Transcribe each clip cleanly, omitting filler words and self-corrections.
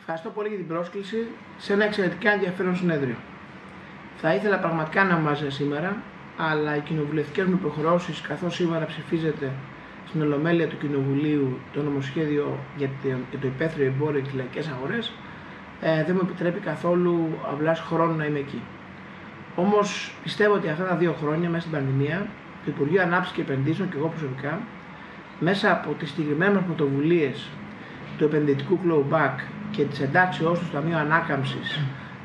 Ευχαριστώ πολύ για την πρόσκληση σε ένα εξαιρετικά ενδιαφέρον συνέδριο. Θα ήθελα πραγματικά να είμαστε σήμερα, αλλά οι κοινοβουλευτικές μου υποχρεώσεις, καθώς σήμερα ψηφίζεται στην Ολομέλεια του Κοινοβουλίου το νομοσχέδιο για το υπαίθριο εμπόριο και τις λαϊκές αγορές, δεν μου επιτρέπει καθόλου αυλάς χρόνου να είμαι εκεί. Όμως πιστεύω ότι αυτά τα 2 χρόνια μέσα στην πανδημία, το Υπουργείο Ανάπτυξης και Επενδύσεων και εγώ προσωπικά, μέσα από τις συγκεκριμένες πρωτοβουλίες του επενδυτικού clawback και της εντάξεώς του στο Ταμείο Ανάκαμψης,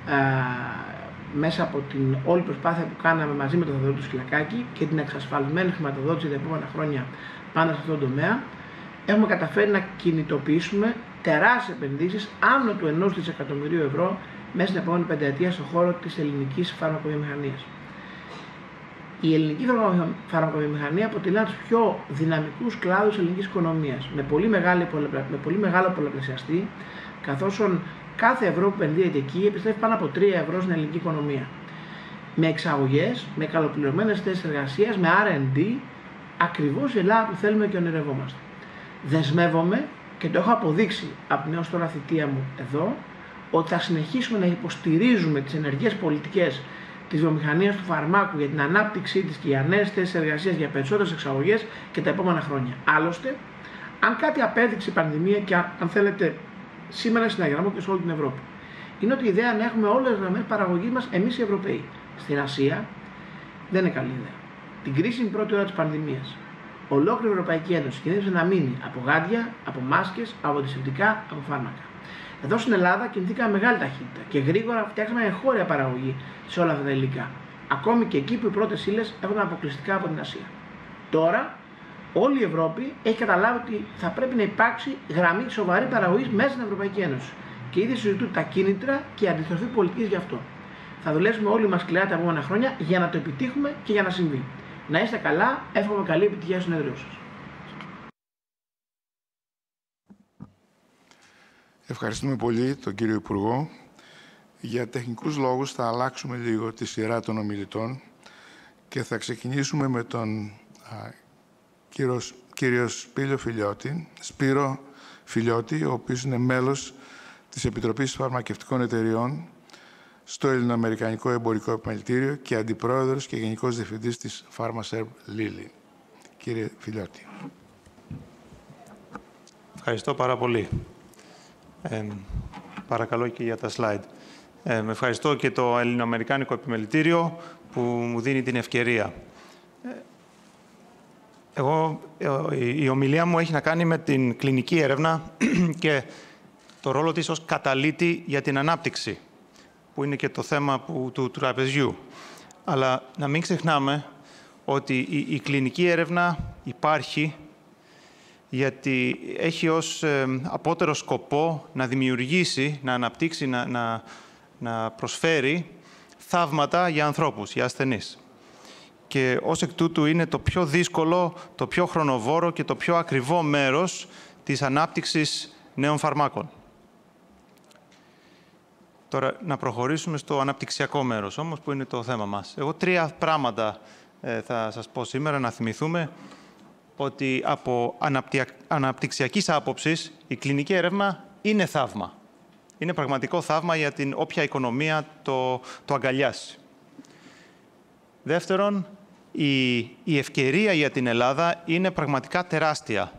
μέσα από την όλη προσπάθεια που κάναμε μαζί με τον Θεοδότη Σκυλακάκη και την εξασφαλισμένη χρηματοδότηση τα επόμενα χρόνια πάνω σε αυτόν τον τομέα, έχουμε καταφέρει να κινητοποιήσουμε τεράστιες επενδύσεις άνω του 1 δισεκατομμυρίου ευρώ μέσα στην επόμενη πενταετία στον χώρο της ελληνικής φαρμακοβιομηχανίας. Η ελληνική φαρμακοβιομηχανία αποτελεί ένα από τους πιο δυναμικούς κλάδους της ελληνικής οικονομίας, με πολύ μεγάλο πολλαπλασιαστή, καθώς κάθε ευρώ που επενδύεται εκεί επιστρέφει πάνω από 3 ευρώ στην ελληνική οικονομία. Με εξαγωγές, με καλοπληρωμένες θέσεις εργασίας, με R&D, ακριβώς η Ελλάδα που θέλουμε και ονειρευόμαστε. Δεσμεύομαι και το έχω αποδείξει από την έως τώρα θητεία μου εδώ, ότι θα συνεχίσουμε να υποστηρίζουμε τις ενεργές πολιτικές της βιομηχανίας του φαρμάκου για την ανάπτυξή της και για νέες θέσεις εργασίας, για περισσότερες εξαγωγές και τα επόμενα χρόνια. Άλλωστε, αν κάτι απέδειξε η πανδημία και αν θέλετε σήμερα συναγερμό και σε όλη την Ευρώπη, είναι ότι η ιδέα να έχουμε όλες τις γραμμές παραγωγής μας εμείς οι Ευρωπαίοι. Στην Ασία δεν είναι καλή ιδέα. Την κρίσιμη πρώτη ώρα της πανδημίας, ολόκληρη η Ευρωπαϊκή Ένωση κινδύνευσε να μείνει από γάντια, από μάσκες, από αντισηπτικά, από φάρμακα. Εδώ στην Ελλάδα κινηθήκαμε μεγάλη ταχύτητα και γρήγορα φτιάξαμε εγχώρια παραγωγή σε όλα αυτά τα υλικά. Ακόμη και εκεί που οι πρώτες ύλες έρχονταν αποκλειστικά από την Ασία. Τώρα, όλη η Ευρώπη έχει καταλάβει ότι θα πρέπει να υπάρξει γραμμή σοβαρή παραγωγής μέσα στην Ευρωπαϊκή Ένωση. Και ήδη συζητούν τα κίνητρα και η αντιστροφή πολιτικής γι' αυτό. Θα δουλέψουμε όλοι μας σκληρά τα επόμενα χρόνια για να το επιτύχουμε και για να συμβεί. Να είστε καλά, εύχομαι καλή επιτυχία στο συνέδριό σας. Ευχαριστούμε πολύ τον κύριο Υπουργό. Για τεχνικούς λόγους θα αλλάξουμε λίγο τη σειρά των ομιλητών και θα ξεκινήσουμε με τον κύριο Σπύρο Φιλιώτη, ο οποίος είναι μέλος της Επιτροπής Φαρμακευτικών Εταιριών στο Ελληνοαμερικανικό Εμπορικό Επιμελητήριο και Αντιπρόεδρος και Γενικός Διευθυντής της Pharmaserve Lilly. Κύριε Φιλιώτη. Ευχαριστώ πάρα πολύ. Παρακαλώ και για τα slide. Με ευχαριστώ και το Ελληνοαμερικάνικο Επιμελητήριο που μου δίνει την ευκαιρία. Η ομιλία μου έχει να κάνει με την κλινική έρευνα και το ρόλο της ως καταλύτη για την ανάπτυξη, που είναι και το θέμα του τραπεζιού. Αλλά να μην ξεχνάμε ότι η κλινική έρευνα υπάρχει γιατί έχει ως απότερο σκοπό να δημιουργήσει, να αναπτύξει, να προσφέρει θαύματα για ανθρώπους, για ασθενείς. Και ως εκ τούτου είναι το πιο δύσκολο, το πιο χρονοβόρο και το πιο ακριβό μέρος της ανάπτυξης νέων φαρμάκων. Τώρα, να προχωρήσουμε στο αναπτυξιακό μέρος όμως, που είναι το θέμα μας. Εγώ 3 πράγματα θα σας πω σήμερα, να θυμηθούμε ότι από αναπτυξιακής άποψης η κλινική έρευνα είναι θαύμα. Είναι πραγματικό θαύμα για την όποια οικονομία το αγκαλιάσει. Δεύτερον, η ευκαιρία για την Ελλάδα είναι πραγματικά τεράστια.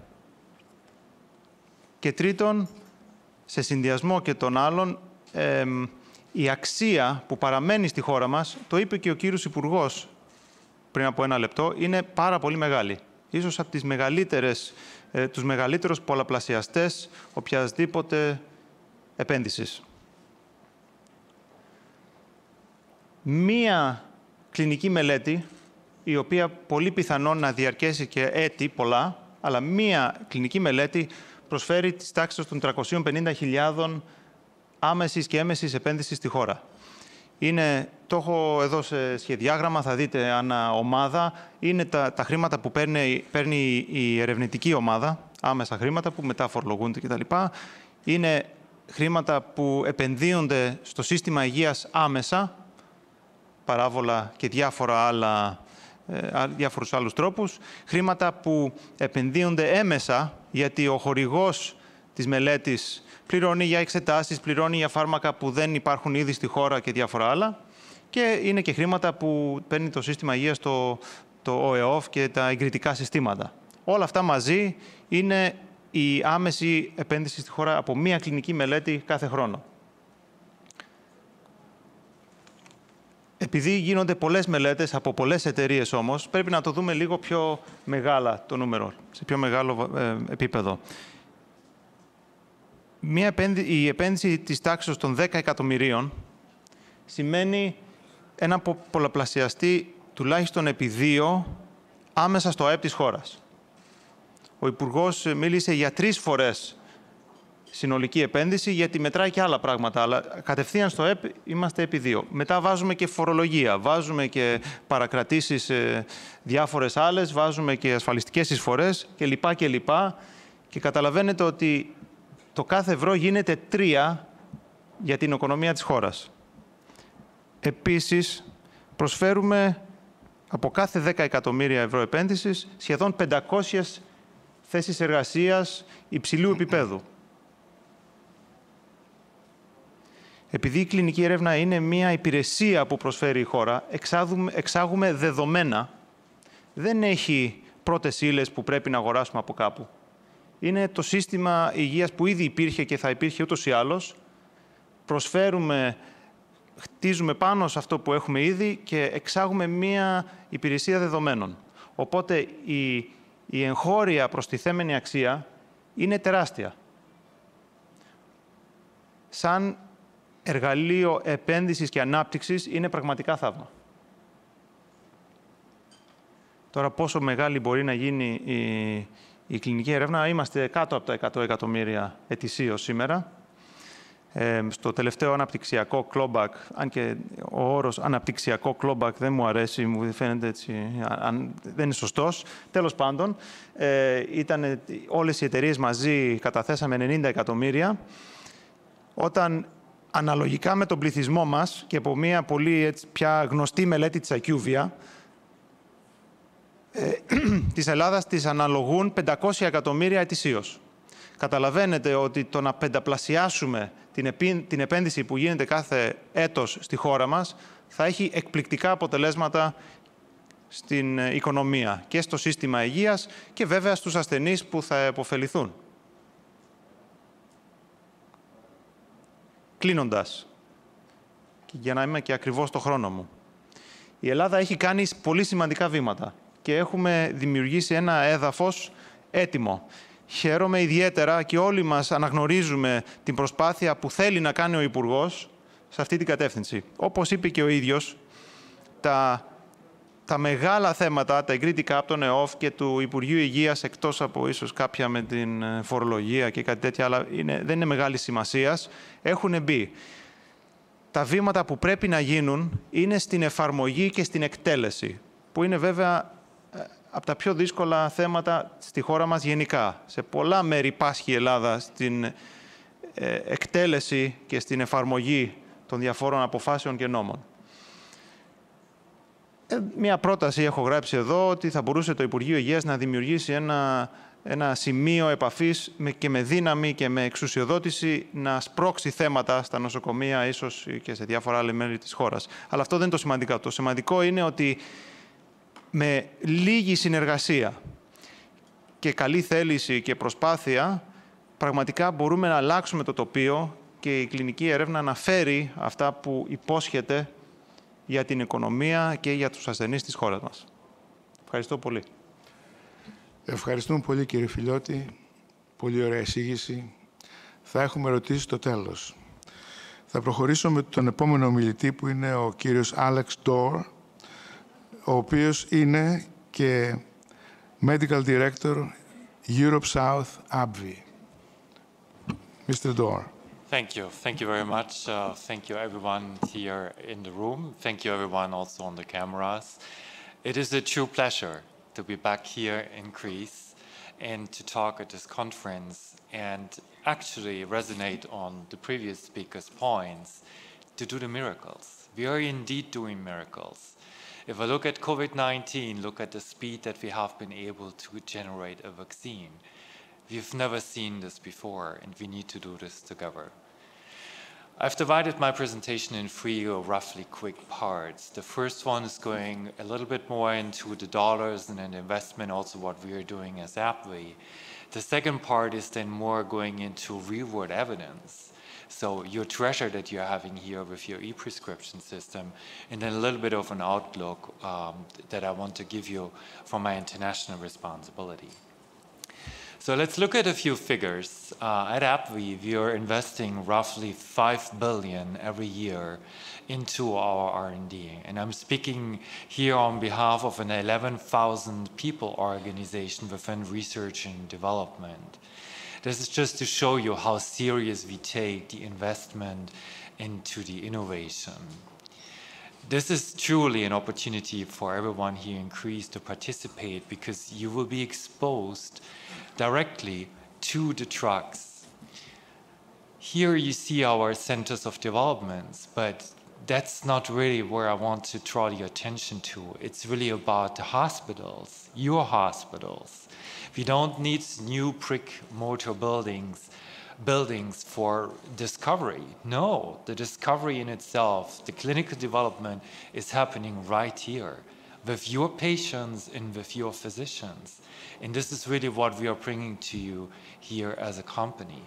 Και τρίτον, σε συνδυασμό και των άλλων, η αξία που παραμένει στη χώρα μας, το είπε και ο κύριος Υπουργός πριν από 1 λεπτό, είναι πάρα πολύ μεγάλη. Ίσως από τους μεγαλύτερους πολλαπλασιαστές οποιασδήποτε επένδυσης. Μία κλινική μελέτη, η οποία πολύ πιθανόν να διαρκέσει και έτη πολλά, αλλά μία κλινική μελέτη προσφέρει τις τάξεις των 350.000 άμεσης και έμεσης επένδυσης στη χώρα. Το έχω εδώ σε σχεδιάγραμμα, θα δείτε ανά ομάδα. Είναι τα χρήματα που παίρνει η ερευνητική ομάδα, άμεσα χρήματα που μετά φορολογούνται κτλ. Είναι χρήματα που επενδύονται στο σύστημα υγείας άμεσα, παράβολα και διάφορους άλλους τρόπους. Χρήματα που επενδύονται έμεσα, γιατί ο χορηγός της μελέτης πληρώνει για εξετάσεις, πληρώνει για φάρμακα που δεν υπάρχουν ήδη στη χώρα και διάφορα άλλα. Και είναι και χρήματα που παίρνει το σύστημα υγείας, το ΟΕΟΦ και τα εγκριτικά συστήματα. Όλα αυτά μαζί είναι η άμεση επένδυση στη χώρα από μία κλινική μελέτη κάθε χρόνο. Επειδή γίνονται πολλές μελέτες από πολλές εταιρείες όμως, πρέπει να το δούμε λίγο πιο μεγάλα το νούμερο, σε πιο μεγάλο επίπεδο. Η επένδυση της τάξης των 10 εκατομμυρίων σημαίνει ένα πολλαπλασιαστή τουλάχιστον επί 2 άμεσα στο ΑΕΠ της χώρας. Ο Υπουργός μίλησε για 3 φορές συνολική επένδυση, γιατί μετράει και άλλα πράγματα, αλλά κατευθείαν στο ΕΠ είμαστε επί 2. Μετά βάζουμε και φορολογία, βάζουμε και παρακρατήσεις διάφορες άλλες, βάζουμε και ασφαλιστικές εισφορές κλπ. Και καταλαβαίνετε ότι το κάθε ευρώ γίνεται 3 για την οικονομία της χώρας. Επίσης, προσφέρουμε από κάθε 10 εκατομμύρια ευρώ επένδυσης σχεδόν 500 θέσεις εργασίας υψηλού επίπεδου. Επειδή η κλινική έρευνα είναι μια υπηρεσία που προσφέρει η χώρα, εξάγουμε δεδομένα. Δεν έχει πρώτες ύλες που πρέπει να αγοράσουμε από κάπου. Είναι το σύστημα υγείας που ήδη υπήρχε και θα υπήρχε ούτως ή άλλως. Προσφέρουμε, χτίζουμε πάνω σε αυτό που έχουμε ήδη και εξάγουμε μια υπηρεσία δεδομένων. Οπότε η εγχώρια προστιθέμενη αξία είναι τεράστια. Σαν εργαλείο επένδυσης και ανάπτυξης είναι πραγματικά θαύμα. Τώρα πόσο μεγάλη μπορεί να γίνει η κλινική έρευνα, είμαστε κάτω από τα 100 εκατομμύρια ετησίως σήμερα. Στο τελευταίο αναπτυξιακό clawback, αν και ο όρος αναπτυξιακό clawback δεν μου αρέσει, μου φαίνεται έτσι, δεν είναι σωστός. Τέλος πάντων, όλες οι εταιρείες μαζί καταθέσαμε 90 εκατομμύρια. Όταν αναλογικά με τον πληθυσμό μας και από μια πολύ πια γνωστή μελέτη της IQVIA, της Ελλάδας τις αναλογούν 500 εκατομμύρια ετησίως. Καταλαβαίνετε ότι το να πενταπλασιάσουμε την επένδυση που γίνεται κάθε έτος στη χώρα μας θα έχει εκπληκτικά αποτελέσματα στην οικονομία και στο σύστημα υγείας και βέβαια στους ασθενείς που θα επωφεληθούν. Κλείνοντας, για να είμαι και ακριβώς στο χρόνο μου, η Ελλάδα έχει κάνει πολύ σημαντικά βήματα και έχουμε δημιουργήσει ένα έδαφος έτοιμο. Χαίρομαι ιδιαίτερα και όλοι μας αναγνωρίζουμε την προσπάθεια που θέλει να κάνει ο Υπουργός σε αυτή την κατεύθυνση. Όπως είπε και ο ίδιος, τα μεγάλα θέματα, τα εγκρίτικα από τον ΕΟΦ και του Υπουργείου Υγείας, εκτός από ίσως κάποια με την φορολογία και κάτι τέτοια, αλλά δεν είναι μεγάλης σημασίας, έχουν μπει. Τα βήματα που πρέπει να γίνουν είναι στην εφαρμογή και στην εκτέλεση, που είναι βέβαια από τα πιο δύσκολα θέματα στη χώρα μας γενικά. Σε πολλά μέρη πάσχει η Ελλάδα στην εκτέλεση και στην εφαρμογή των διαφόρων αποφάσεων και νόμων. Μία πρόταση έχω γράψει εδώ, ότι θα μπορούσε το Υπουργείο Υγείας να δημιουργήσει ένα σημείο επαφής και με δύναμη και με εξουσιοδότηση να σπρώξει θέματα στα νοσοκομεία, ίσως και σε διάφορα άλλα μέρη της χώρας. Αλλά αυτό δεν είναι το σημαντικό. Το σημαντικό είναι ότι με λίγη συνεργασία και καλή θέληση και προσπάθεια, πραγματικά μπορούμε να αλλάξουμε το τοπίο και η κλινική έρευνα να φέρει αυτά που υπόσχεται για την οικονομία και για τους ασθενείς της χώρας μας. Ευχαριστώ πολύ. Ευχαριστούμε πολύ, κύριε Φιλιώτη. Πολύ ωραία εισήγηση. Θα έχουμε ερωτήσεις στο τέλος. Θα προχωρήσω με τον επόμενο ομιλητή, που είναι ο κύριος Dorr, ο οποίος είναι και Medical Director Europe South AbbVie. Mr. Dorr. Thank you. Thank you very much. Thank you, everyone here in the room. Thank you, everyone also on the cameras. It is a true pleasure to be back here in Greece and to talk at this conference and actually resonate on the previous speaker's points to do the miracles. We are indeed doing miracles. If I look at COVID-19, look at the speed that we have been able to generate a vaccine. We've never seen this before, and we need to do this together. I've divided my presentation in three roughly quick parts. The first one is going a little bit more into the dollars and an investment, also what we are doing as AbbVie. The second part is then more going into real-world evidence. So your treasure that you're having here with your e-prescription system, and then a little bit of an outlook that I want to give you from my international responsibility. So let's look at a few figures. At AbbVie, we are investing roughly $5 billion every year into our R&D. And I'm speaking here on behalf of an 11,000 people organization within research and development. This is just to show you how serious we take the investment into the innovation. This is truly an opportunity for everyone here in Greece to participate, because you will be exposed directly to the drugs. Here you see our centers of development, but that's not really where I want to draw your attention to. It's really about the hospitals, your hospitals. We don't need new brick-mortar buildings for discovery. No, the discovery in itself, the clinical development is happening right here with your patients and with your physicians. And this is really what we are bringing to you here as a company.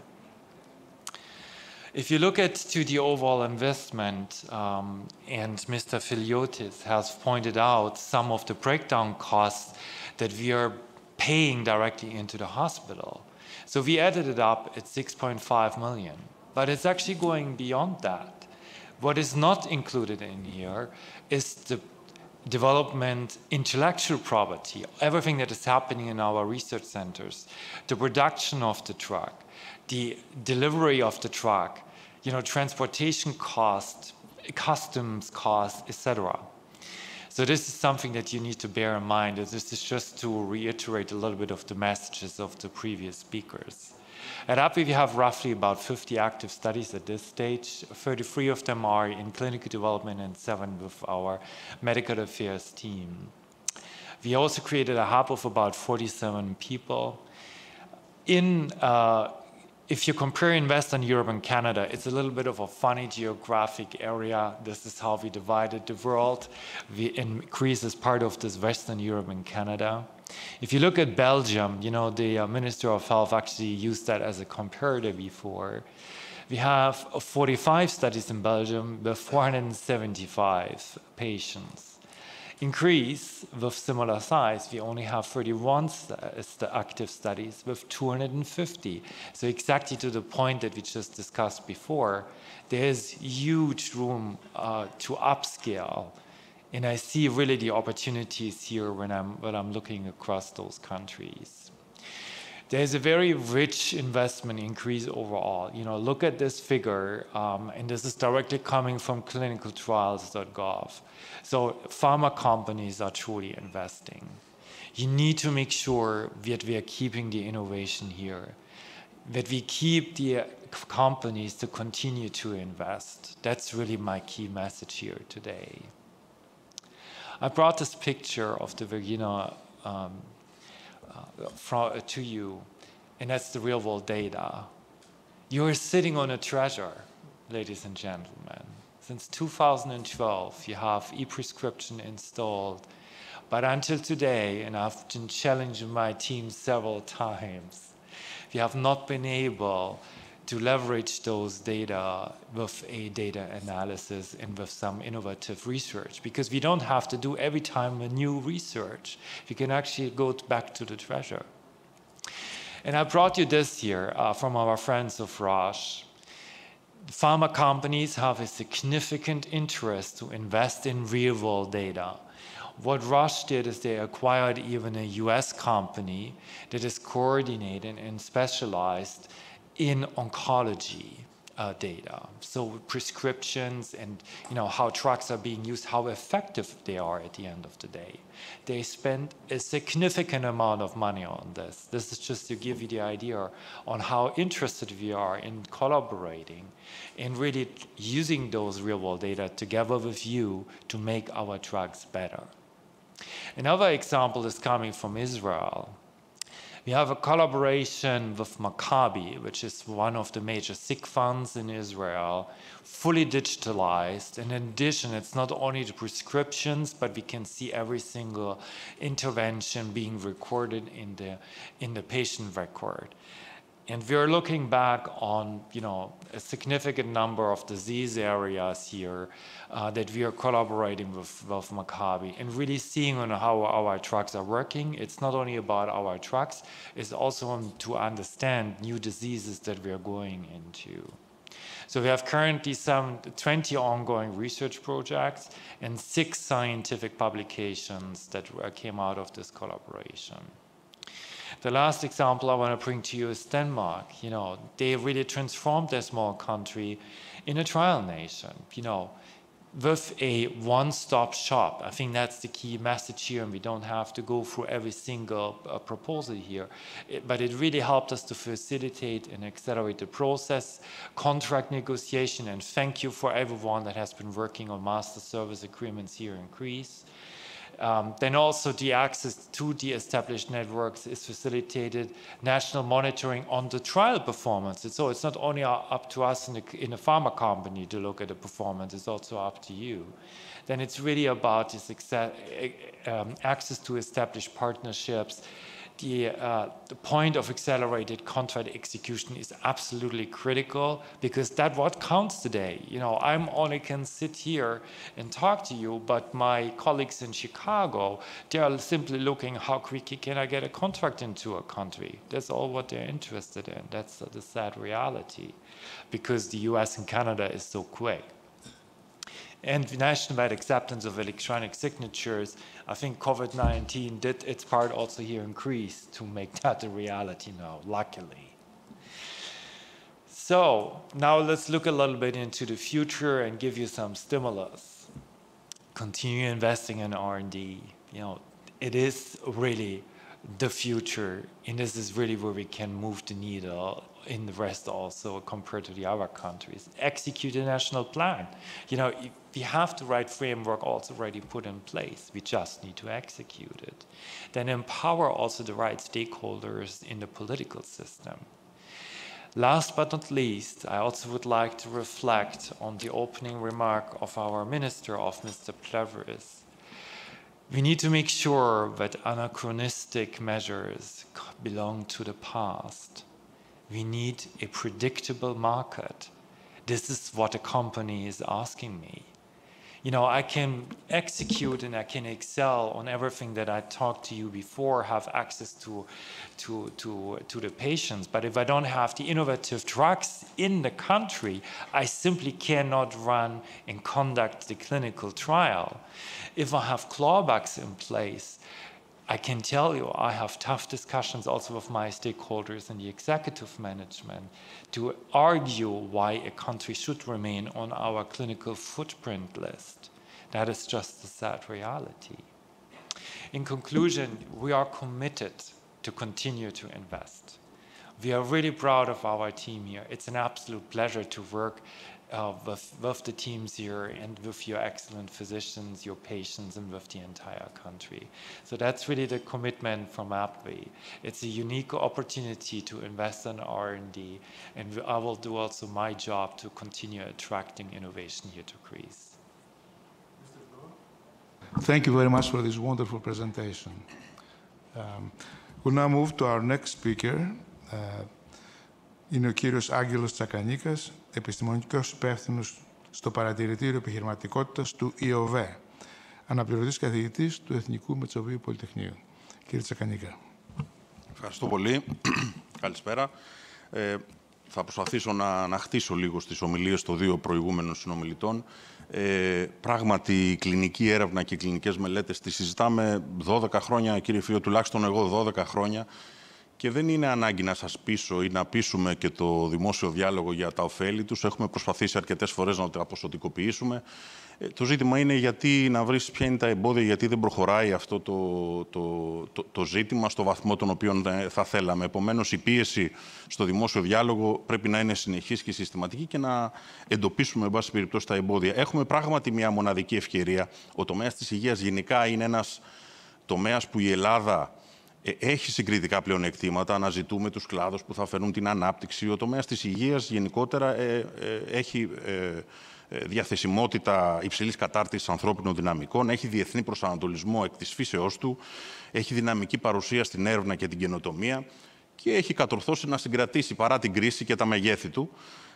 If you look at to the overall investment, and Mr. Filiotis has pointed out some of the breakdown costs that we are paying directly into the hospital. So we added it up at 6.5 million, but it's actually going beyond that. What is not included in here is the development, intellectual property, everything that is happening in our research centers, the production of the drug, the delivery of the drug, transportation cost, customs cost, etc. So this is something that you need to bear in mind. This is just to reiterate a little bit of the messages of the previous speakers. At AbbVie, we have roughly about 50 active studies at this stage. 33 of them are in clinical development and 7 with our medical affairs team. We also created a hub of about 47 people. If you compare Western Europe and Canada, it's a little bit of a funny geographic area. This is how we divided the world. Greece is part of this Western Europe and Canada. If you look at Belgium, the Minister of Health actually used that as a comparator before. We have 45 studies in Belgium with 475 patients. In Greece, with similar size, we only have 31 active studies with 250. So exactly to the point that we just discussed before, there's huge room to upscale. And I see really the opportunities here when I'm looking across those countries. There's a very rich investment in Greece overall. Look at this figure, and this is directly coming from clinicaltrials.gov. So pharma companies are truly investing. You need to make sure that we are keeping the innovation here, that we keep the companies to continue to invest. That's really my key message here today. I brought this picture of the Virginia to you, and that's the real world data. You are sitting on a treasure, ladies and gentlemen. Since 2012, you have e-prescription installed, but until today, and I've been challenging my team several times, we have not been able to leverage those data with a data analysis and with some innovative research, because we don't have to do every time a new research. We can actually go back to the treasure. And I brought you this here from our friends of Roche. Pharma companies have a significant interest to invest in real-world data. What Roche did is they acquired even a US company that is coordinated and specialized in oncology data. So prescriptions and how drugs are being used, how effective they are at the end of the day. They spend a significant amount of money on this. This is just to give you the idea on how interested we are in collaborating and really using those real-world data together with you to make our drugs better. Another example is coming from Israel. We have a collaboration with Maccabi, which is one of the major sick funds in Israel, fully digitalized. And in addition, it's not only the prescriptions, but we can see every single intervention being recorded in the patient record. And we're looking back on, a significant number of disease areas here that we are collaborating with Maccabi and really seeing on how our drugs are working. It's not only about our drugs, it's also to understand new diseases that we are going into. So we have currently some 20 ongoing research projects and 6 scientific publications that came out of this collaboration. The last example I want to bring to you is Denmark. They really transformed their small country in a trial nation, with a one-stop shop. I think that's the key message here, and we don't have to go through every single proposal here. But it really helped us to facilitate and accelerate the process, contract negotiation, and thank you for everyone that has been working on master service agreements here in Greece. Then also the access to the established networks is facilitated, national monitoring on the trial performance. So it's not only up to us in a pharma company to look at the performance, it's also up to you. Then it's really about this access to established partnerships. The point of accelerated contract execution is absolutely critical, because that's what counts today. I only can sit here and talk to you, but my colleagues in Chicago, they are simply looking how quickly can I get a contract into a country. That's all what they're interested in. That's the sad reality, because the US and Canada is so quick. And the nationwide acceptance of electronic signatures, I think COVID-19 did its part also here in Greece to make that a reality now, luckily. So now let's look a little bit into the future and give you some stimulus. Continue investing in R&D. It is really the future, and this is really where we can move the needle in the rest also compared to the other countries. Execute a national plan. We have the right framework also already put in place. We just need to execute it. Then empower also the right stakeholders in the political system. Last but not least, I also would like to reflect on the opening remark of our minister, of Mr. Pleveris. We need to make sure that anachronistic measures belong to the past. We need a predictable market. This is what a company is asking me. I can execute and I can excel on everything that I talked to you before, have access to the patients. But if I don't have the innovative drugs in the country, I simply cannot run and conduct the clinical trial. If I have clawbacks in place, I can tell you I have tough discussions also with my stakeholders in the executive management to argue why a country should remain on our clinical footprint list. That is just the sad reality. In conclusion, we are committed to continue to invest. We are really proud of our team here. It's an absolute pleasure to work with the teams here and with your excellent physicians, your patients, and with the entire country. So that's really the commitment from AbbVie. It's a unique opportunity to invest in R&D, and I will do also my job to continue attracting innovation here to Greece. Thank you very much for this wonderful presentation. We'll now move to our next speaker. Είναι ο κύριος Aggelos Tsakanikas, επιστημονικός υπεύθυνος στο Παρατηρητήριο Επιχειρηματικότητας του ΙΟΒΕ, αναπληρωτής καθηγητής του Εθνικού Μετσοβίου Πολυτεχνείου. Κύριε Τσακανίκα. Ευχαριστώ πολύ. Καλησπέρα. Θα προσπαθήσω να χτίσω λίγο στις ομιλίες των δύο προηγούμενων συνομιλητών. Πράγματι, η κλινική έρευνα και οι κλινικές μελέτες τις συζητάμε 12 χρόνια, κύριε Φίο, τουλάχιστον εγώ 12 χρόνια, και δεν είναι ανάγκη να σας πείσω ή να πείσουμε και το δημόσιο διάλογο για τα ωφέλη τους. Έχουμε προσπαθήσει αρκετές φορές να τα ποσοτικοποιήσουμε. Το ζήτημα είναι γιατί να βρεις ποια είναι τα εμπόδια, γιατί δεν προχωράει αυτό το ζήτημα στο βαθμό τον οποίο θα θέλαμε. Επομένως, η πίεση στο δημόσιο διάλογο πρέπει να είναι συνεχής και συστηματική και να εντοπίσουμε, εν πάση περιπτώσει, τα εμπόδια. Έχουμε πράγματι μια μοναδική ευκαιρία. Ο τομέας της υγείας γενικά είναι ένας τομέας που η Ελλάδα έχει συγκριτικά πλεονεκτήματα. Αναζητούμε τους κλάδους που θα φέρουν την ανάπτυξη. Ο τομέας της υγείας γενικότερα έχει διαθεσιμότητα υψηλής κατάρτισης ανθρώπινων δυναμικών, έχει διεθνή προσανατολισμό εκ της φύσεώς του, έχει δυναμική παρουσία στην έρευνα και την καινοτομία και έχει κατορθώσει να συγκρατήσει παρά την κρίση και τα μεγέθη του.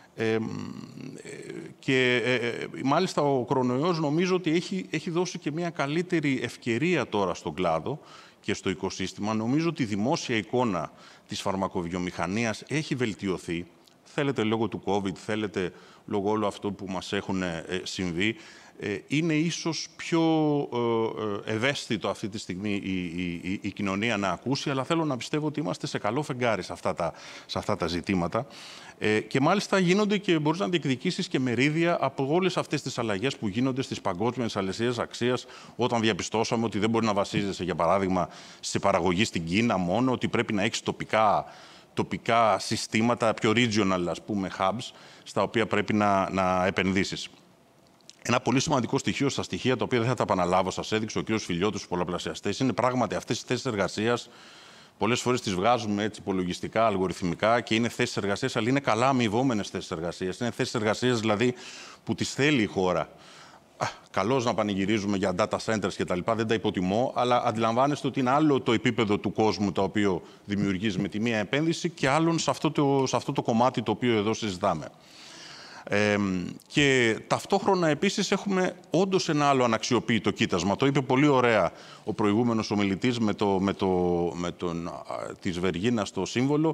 Μάλιστα ο κορονοϊός νομίζω ότι έχει δώσει και μια καλύτερη ευκαιρία τώρα στον κλάδο και στο οικοσύστημα. Νομίζω ότι η δημόσια εικόνα της φαρμακοβιομηχανίας έχει βελτιωθεί. Θέλετε λόγω του COVID, θέλετε λόγω όλου αυτού που μας έχουν συμβεί. Είναι ίσως πιο ευαίσθητο αυτή τη στιγμή η κοινωνία να ακούσει, αλλά θέλω να πιστεύω ότι είμαστε σε καλό φεγγάρι σε αυτά τα ζητήματα. Και μάλιστα γίνονται και μπορείς να διεκδικήσεις και μερίδια από όλες αυτές τις αλλαγές που γίνονται στις παγκόσμιες αλυσίδες αξίας, όταν διαπιστώσαμε ότι δεν μπορεί να βασίζεσαι, για παράδειγμα, σε παραγωγή στην Κίνα μόνο, ότι πρέπει να έχεις τοπικά συστήματα, πιο regional, ας πούμε, hubs, στα οποία πρέπει να επενδύσεις. Ένα πολύ σημαντικό στοιχείο στα στοιχεία, τα οποία δεν θα τα επαναλάβω, σας έδειξε ο κ. Φιλιώτης στους πολλαπλασιαστές, είναι πράγματι αυτές οι θέσεις εργασίας. Πολλές φορές τις βγάζουμε έτσι υπολογιστικά, αλγοριθμικά και είναι θέσεις εργασίας, αλλά είναι καλά αμοιβόμενες θέσεις εργασίας. Είναι θέσεις εργασίας δηλαδή που τις θέλει η χώρα. Καλώς να πανηγυρίζουμε για data centers και τα λοιπά, δεν τα υποτιμώ, αλλά αντιλαμβάνεστε ότι είναι άλλο το επίπεδο του κόσμου το οποίο δημιουργείς με τη μία επένδυση και άλλον σε αυτό το κομμάτι το οποίο εδώ συζητάμε. Και ταυτόχρονα επίσης έχουμε όντως ένα άλλο αναξιοποιητό κοίτασμα. Το είπε πολύ ωραία ο προηγούμενος ομιλητής με της Βεργίνας το σύμβολο.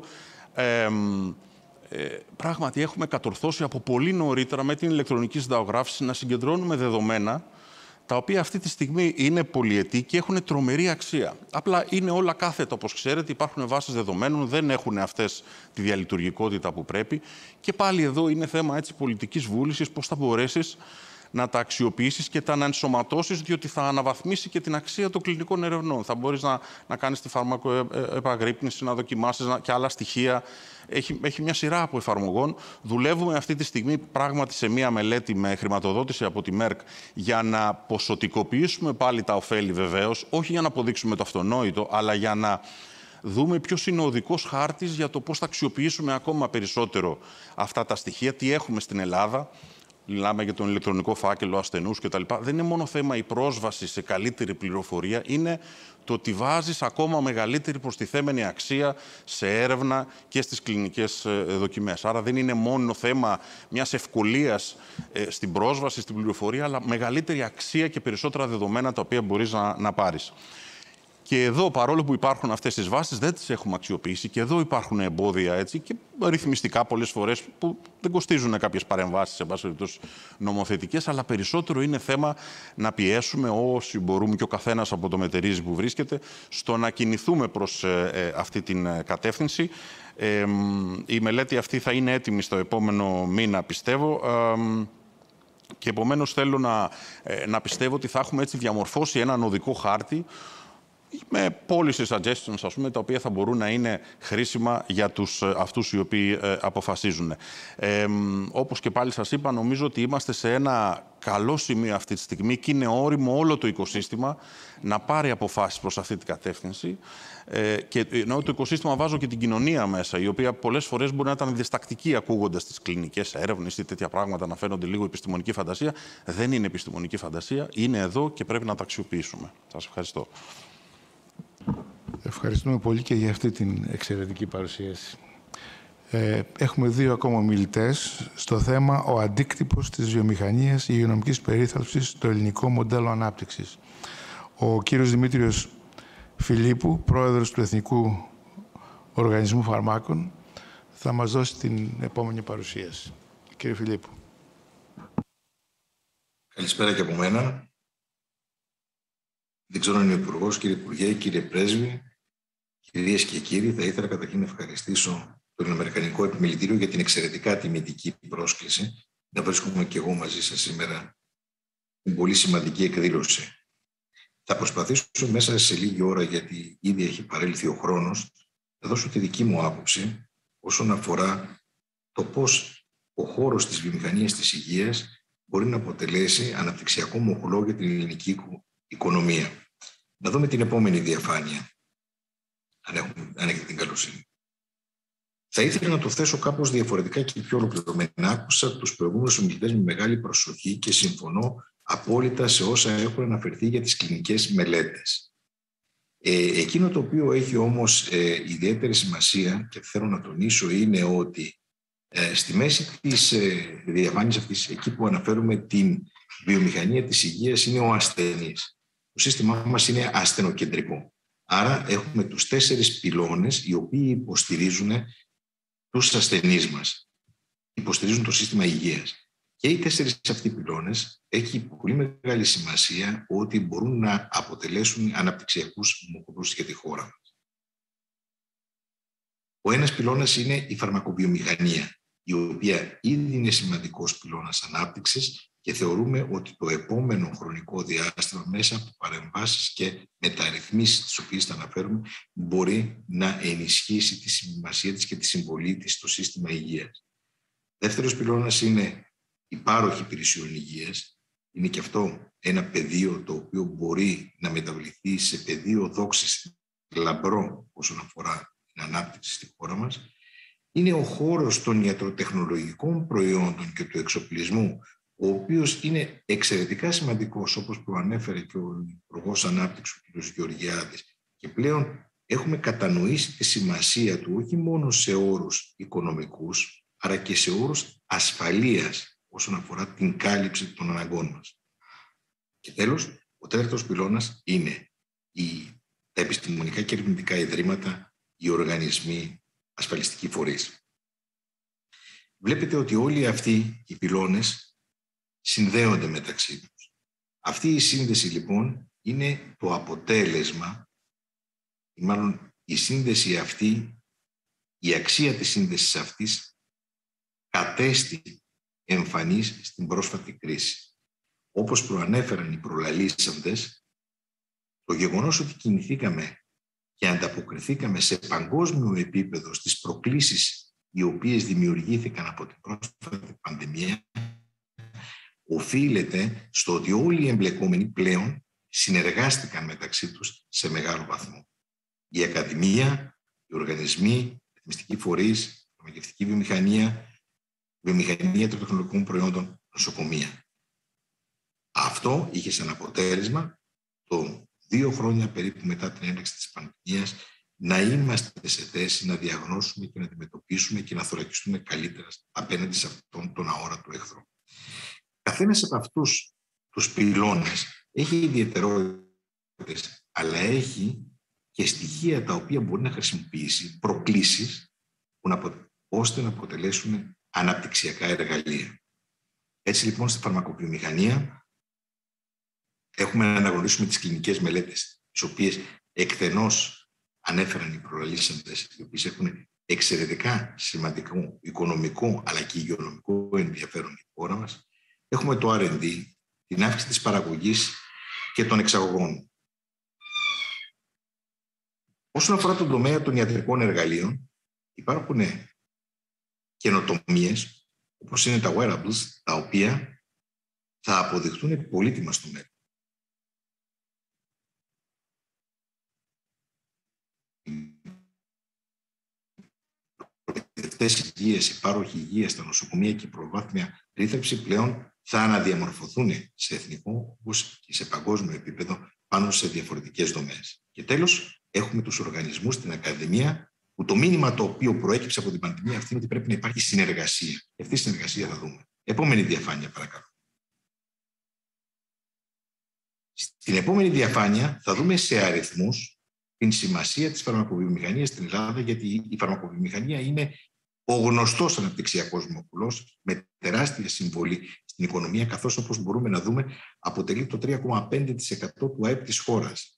Πράγματι έχουμε κατορθώσει από πολύ νωρίτερα με την ηλεκτρονική συνταγογράφηση να συγκεντρώνουμε δεδομένα τα οποία αυτή τη στιγμή είναι πολυετή και έχουν τρομερή αξία. Απλά είναι όλα κάθετα, όπως ξέρετε, υπάρχουν βάσεις δεδομένων, δεν έχουν αυτές τη διαλειτουργικότητα που πρέπει. Και πάλι εδώ είναι θέμα έτσι πολιτικής βούλησης, πώς θα μπορέσεις να τα αξιοποιήσεις και τα να ενσωματώσεις, διότι θα αναβαθμίσει και την αξία των κλινικών ερευνών. Θα μπορείς να κάνεις τη φαρμακοεπαγρύπνηση, να δοκιμάσεις και άλλα στοιχεία. Έχει μια σειρά από εφαρμογών. Δουλεύουμε αυτή τη στιγμή πράγματι σε μια μελέτη με χρηματοδότηση από τη Merck για να ποσοτικοποιήσουμε πάλι τα ωφέλη, βεβαίως, όχι για να αποδείξουμε το αυτονόητο, αλλά για να δούμε ποιος είναι ο οδικός χάρτης για το πώς θα αξιοποιήσουμε ακόμα περισσότερο αυτά τα στοιχεία, τι έχουμε στην Ελλάδα. Μιλάμε για τον ηλεκτρονικό φάκελο ασθενούς κτλ. Δεν είναι μόνο θέμα η πρόσβαση σε καλύτερη πληροφορία, είναι το ότι βάζεις ακόμα μεγαλύτερη προστιθέμενη αξία σε έρευνα και στις κλινικές δοκιμές. Άρα δεν είναι μόνο θέμα μιας ευκολίας στην πρόσβαση, στην πληροφορία, αλλά μεγαλύτερη αξία και περισσότερα δεδομένα τα οποία μπορείς να πάρεις. Και εδώ, παρόλο που υπάρχουν αυτές τις βάσεις, δεν τις έχουμε αξιοποιήσει και εδώ υπάρχουν εμπόδια έτσι, και ρυθμιστικά πολλές φορές που δεν κοστίζουν κάποιες παρεμβάσεις, σε πάση περιπτώσει νομοθετικές, αλλά περισσότερο είναι θέμα να πιέσουμε όσοι μπορούμε και ο καθένας από το μετερίζει που βρίσκεται, στο να κινηθούμε προς αυτή την κατεύθυνση. Η μελέτη αυτή θα είναι έτοιμη στο επόμενο μήνα, πιστεύω. Και επομένως θέλω να πιστεύω ότι θα έχουμε έτσι διαμορφώσει έναν οδικό χάρτη με policy suggestions, ας πούμε, τα οποία θα μπορούν να είναι χρήσιμα για αυτούς οι οποίοι αποφασίζουν. Όπως και πάλι σας είπα, νομίζω ότι είμαστε σε ένα καλό σημείο αυτή τη στιγμή και είναι όριμο όλο το οικοσύστημα να πάρει αποφάσεις προς αυτή την κατεύθυνση. Και ενώ το οικοσύστημα βάζω και την κοινωνία μέσα, η οποία πολλές φορές μπορεί να ήταν διστακτική ακούγοντας τις κλινικές έρευνες ή τέτοια πράγματα να φαίνονται λίγο επιστημονική φαντασία. Δεν είναι επιστημονική φαντασία, είναι εδώ και πρέπει να τα αξιοποιήσουμε. Σας ευχαριστώ. Ευχαριστούμε πολύ και για αυτή την εξαιρετική παρουσίαση. Έχουμε δύο ακόμα ομιλητές στο θέμα «Ο αντίκτυπος της βιομηχανίας υγειονομικής περίθαλψης στο ελληνικό μοντέλο ανάπτυξης». Ο κύριος Δημήτριος Φilippou, πρόεδρος του Εθνικού Οργανισμού Φαρμάκων, θα μας δώσει την επόμενη παρουσίαση. Κύριε Filippou. Καλησπέρα και από μένα. Δεν ξέρω αν είναι ο Υπουργός, κύριε Υπουργέ, κύριε Πρέσβη, κυρίες και κύριοι, θα ήθελα καταρχήν να ευχαριστήσω το Αμερικανικό Επιμελητήριο για την εξαιρετικά τιμητική πρόσκληση να βρίσκομαι και εγώ μαζί σας σήμερα στην πολύ σημαντική εκδήλωση. Θα προσπαθήσω μέσα σε λίγη ώρα, γιατί ήδη έχει παρέλθει ο χρόνος, να δώσω τη δική μου άποψη όσον αφορά το πώς ο χώρος της βιομηχανίας της υγείας μπορεί να αποτελέσει αναπτυξιακό μοχλό για την ελληνική οικονομία. Να δούμε την επόμενη διαφάνεια. αν έχετε την καλοσύνη. Θα ήθελα να το θέσω κάπως διαφορετικά και πιο ολοκληρωμένα. Άκουσα τους προηγούμενους ομιλητές με μεγάλη προσοχή και συμφωνώ απόλυτα σε όσα έχουν αναφερθεί για τις κλινικές μελέτες. Εκείνο το οποίο έχει όμως ιδιαίτερη σημασία και θέλω να τονίσω είναι ότι στη μέση της διαφάνειας αυτής, εκεί που αναφέρουμε την βιομηχανία της υγείας, είναι ο ασθενής. Το σύστημά μας είναι ασθενοκεντρικό. Άρα έχουμε τους 4 πυλώνες οι οποίοι υποστηρίζουν τους ασθενείς μας. Υποστηρίζουν το σύστημα υγείας. Και οι 4 αυτοί πυλώνες έχει πολύ μεγάλη σημασία ότι μπορούν να αποτελέσουν αναπτυξιακούς μοχλούς για τη χώρα μας. Ο ένας πυλώνας είναι η φαρμακοβιομηχανία, η οποία ήδη είναι σημαντικός πυλώνας ανάπτυξης και θεωρούμε ότι το επόμενο χρονικό διάστημα μέσα από παρεμβάσεις και μεταρρυθμίσεις τις οποίες θα αναφέρουμε μπορεί να ενισχύσει τη σημασία της και τη συμβολή της στο σύστημα υγείας. Δεύτερος πυλώνας είναι οι πάροχοι υπηρεσιών υγείας. Είναι και αυτό ένα πεδίο το οποίο μπορεί να μεταβληθεί σε πεδίο δόξης λαμπρό όσον αφορά την ανάπτυξη στη χώρα μας. Είναι ο χώρος των ιατροτεχνολογικών προϊόντων και του εξοπλισμού, ο οποίος είναι εξαιρετικά σημαντικός, όπως προανέφερε και ο Υπουργός Ανάπτυξης, ο κ. Georgiadis. Και πλέον έχουμε κατανοήσει τη σημασία του όχι μόνο σε όρους οικονομικούς, αλλά και σε όρους ασφαλείας όσον αφορά την κάλυψη των αναγκών μας. Και τέλος, ο τέταρτος πυλώνας είναι τα επιστημονικά και ερευνητικά ιδρύματα, οι οργανισμοί, ασφαλιστικοί φορείς. Βλέπετε ότι όλοι αυτοί οι πυλώνες συνδέονται μεταξύ τους. Αυτή η σύνδεση λοιπόν είναι το αποτέλεσμα, ή μάλλον η σύνδεση αυτή, η αξία της σύνδεσης αυτής κατέστη εμφανής στην πρόσφατη κρίση. Όπως προανέφεραν οι προλαλήσαντες, το γεγονός ότι κινηθήκαμε και ανταποκριθήκαμε σε παγκόσμιο επίπεδο στις προκλήσεις οι οποίες δημιουργήθηκαν από την πρόσφατη πανδημία, οφείλεται στο ότι όλοι οι εμπλεκόμενοι πλέον συνεργάστηκαν μεταξύ τους σε μεγάλο βαθμό. Η Ακαδημία, οι οργανισμοί, οι ρυθμιστικοί φορείς, η φαρμακευτική βιομηχανία, η βιομηχανία των τεχνολογικών προϊόντων, νοσοκομεία. Αυτό είχε σαν αποτέλεσμα το 2 χρόνια περίπου μετά την έναρξη της πανδημίας να είμαστε σε θέση να διαγνώσουμε και να αντιμετωπίσουμε και να θωρακιστούμε καλύτερα απέναντι σε αυτόν τον αόρατο εχθρό. Καθένας από αυτούς τους πυλώνες έχει ιδιαιτερότητες, αλλά και στοιχεία τα οποία μπορεί να χρησιμοποιήσει, προκλήσεις, ώστε να αποτελέσουν αναπτυξιακά εργαλεία. Έτσι λοιπόν στη φαρμακοβιομηχανία έχουμε να αναγνωρίσουμε τις κλινικές μελέτες, τις οποίες εκτενώς ανέφεραν οι προλαλήσαντες, οι οποίες έχουν εξαιρετικά σημαντικό οικονομικό αλλά και υγειονομικό ενδιαφέρον για τη χώρα μας. Έχουμε το R&D, την αύξηση της παραγωγής και των εξαγωγών. Όσον αφορά τον τομέα των ιατρικών εργαλείων, υπάρχουν καινοτομίες, όπως είναι τα wearables, τα οποία θα αποδειχτούν πολύτιμα στο μέλλον. Οι πάροχοι υγείας στα νοσοκομεία και η προβάθμια ρύθμιση πλέον θα αναδιαμορφωθούν σε εθνικό όπως και σε παγκόσμιο επίπεδο πάνω σε διαφορετικές δομές. Και τέλος, έχουμε τους οργανισμούς στην Ακαδημία, που το μήνυμα το οποίο προέκυψε από την πανδημία αυτή είναι ότι πρέπει να υπάρχει συνεργασία. Και αυτή η συνεργασία θα δούμε. Επόμενη διαφάνεια, παρακαλώ. Στην επόμενη διαφάνεια θα δούμε σε αριθμούς την σημασία της φαρμακοβιομηχανίας στην Ελλάδα, γιατί η φαρμακοβιομηχανία είναι ο γνωστός αναπτυξιακός μοχλός με τεράστια συμβολή στην οικονομία, καθώς όπως μπορούμε να δούμε αποτελεί το 3,5% του ΑΕΠ της χώρας.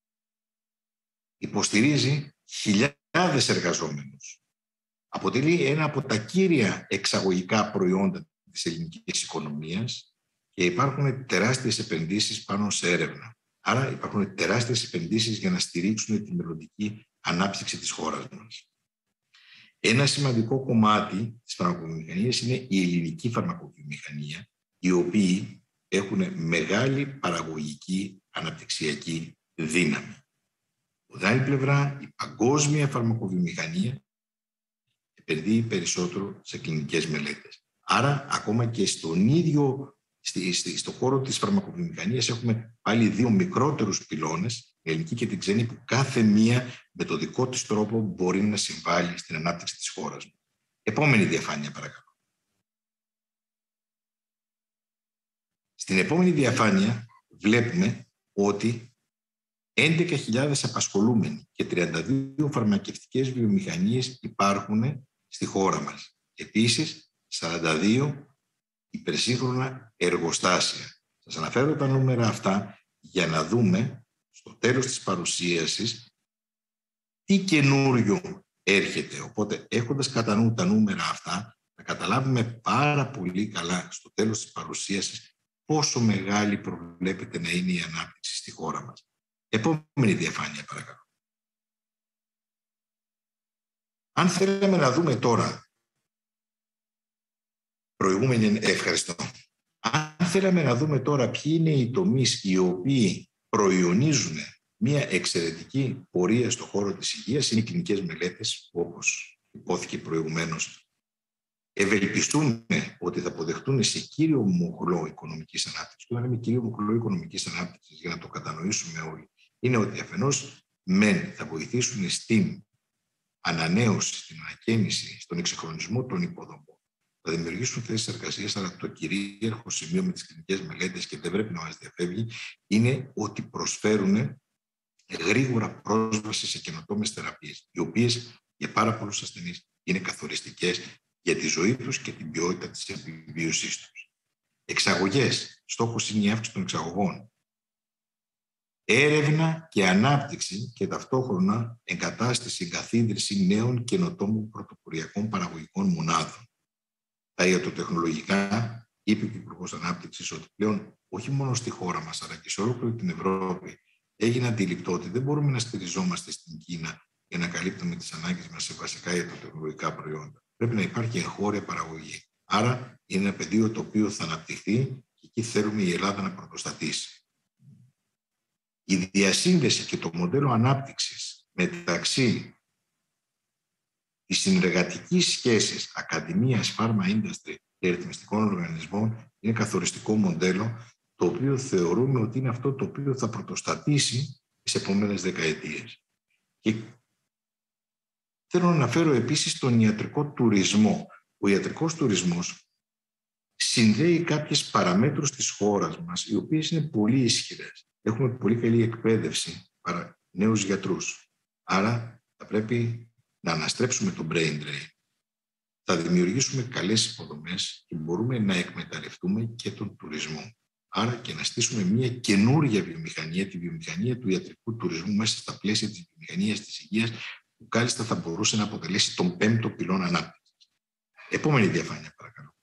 Υποστηρίζει χιλιάδες εργαζόμενους. Αποτελεί ένα από τα κύρια εξαγωγικά προϊόντα της ελληνικής οικονομίας και υπάρχουν τεράστιες επενδύσεις πάνω σε έρευνα. Άρα υπάρχουν τεράστιες επενδύσεις για να στηρίξουν τη μελλοντική ανάπτυξη της χώρας μας. Ένα σημαντικό κομμάτι της φαρμακοβιομηχανίας είναι η ελληνική φαρμακοβιομηχανία, οι οποίοι έχουν μεγάλη παραγωγική αναπτυξιακή δύναμη. Από την άλλη πλευρά, η παγκόσμια φαρμακοβιομηχανία επενδύει περισσότερο σε κλινικές μελέτες. Άρα, ακόμα και στο χώρο της φαρμακοβιομηχανίας έχουμε πάλι δύο μικρότερους πυλώνες, την ελληνική και την ξένη, που κάθε μία με το δικό της τρόπο μπορεί να συμβάλλει στην ανάπτυξη της χώρας. Επόμενη διαφάνεια, παρακαλώ. Στην επόμενη διαφάνεια βλέπουμε ότι 11.000 απασχολούμενοι και 32 φαρμακευτικές βιομηχανίες υπάρχουν στη χώρα μας. Επίσης, 42 υπερσύγχρονα εργοστάσια. Σας αναφέρω τα νούμερα αυτά για να δούμε στο τέλος της παρουσίασης τι καινούριο έρχεται. Οπότε, έχοντας κατά νου τα νούμερα αυτά, θα καταλάβουμε πάρα πολύ καλά στο τέλος της παρουσίασης πόσο μεγάλη προβλέπεται να είναι η ανάπτυξη στη χώρα μας. Επόμενη διαφάνεια, παρακαλώ. Αν θέλαμε να δούμε τώρα ευχαριστώ. Αν θέλαμε να δούμε τώρα ποιοι είναι οι τομείς οι οποίοι προϊονίζουν μια εξαιρετική πορεία στον χώρο της υγείας, είναι οι κλινικές μελέτες, όπως υπόθηκε προηγουμένως. Ευελπιστούμε ότι θα αποδεχτούν σε κύριο μοχλό οικονομικής ανάπτυξης. Και όταν λέμε κύριο μοχλό οικονομικής ανάπτυξης, για να το κατανοήσουμε όλοι, είναι ότι αφενός θα βοηθήσουν στην ανανέωση, στην ανακαίνιση, στον εξυγχρονισμό των υποδομών. Θα δημιουργήσουν θέσεις εργασίας, αλλά το κυρίαρχο σημείο με τις κλινικές μελέτες, και δεν πρέπει να μας διαφεύγει, είναι ότι προσφέρουν γρήγορα πρόσβαση σε καινοτόμες θεραπείες, οι οποίες για πάρα πολλούς ασθενείς είναι καθοριστικές για τη ζωή τους και την ποιότητα της επιβίωσής τους. Εξαγωγές. Στόχος είναι η αύξηση των εξαγωγών. Έρευνα και ανάπτυξη και ταυτόχρονα εγκατάσταση, εγκαθίδρυση νέων καινοτόμων πρωτοποριακών παραγωγικών μονάδων. Τα ιατροτεχνολογικά, είπε και ο Υπουργός Ανάπτυξης, ότι πλέον όχι μόνο στη χώρα μας, αλλά και σε ολόκληρη την Ευρώπη, έγινε αντιληπτό ότι δεν μπορούμε να στηριζόμαστε στην Κίνα για να καλύπτουμε τις ανάγκες μας σε βασικά ιατροτεχνολογικά προϊόντα. Πρέπει να υπάρχει εγχώρια παραγωγή. Άρα είναι ένα πεδίο το οποίο θα αναπτυχθεί και εκεί θέλουμε η Ελλάδα να πρωτοστατήσει. Η διασύνδεση και το μοντέλο ανάπτυξης μεταξύ της συνεργατικής σχέσης ακαδημίας, pharma industry και ρυθμιστικών οργανισμών είναι καθοριστικό μοντέλο, το οποίο θεωρούμε ότι είναι αυτό το οποίο θα πρωτοστατήσει τις επόμενες δεκαετίες. Και θέλω να αναφέρω επίσης τον ιατρικό τουρισμό. Ο ιατρικός τουρισμός συνδέει κάποιες παραμέτρους της χώρας μας, οι οποίες είναι πολύ ισχυρές. Έχουμε πολύ καλή εκπαίδευση para νέους γιατρούς. Άρα θα πρέπει να αναστρέψουμε το brain drain. Θα δημιουργήσουμε καλές υποδομές και μπορούμε να εκμεταλλευτούμε και τον τουρισμό. Άρα και να στήσουμε μια καινούρια βιομηχανία, τη βιομηχανία του ιατρικού τουρισμού μέσα στα πλαίσια της βιομηχανίας της υγείας, που κάλλιστα θα μπορούσε να αποτελέσει τον 5ο πυλώνα ανάπτυξης. Επόμενη διαφάνεια, παρακαλώ.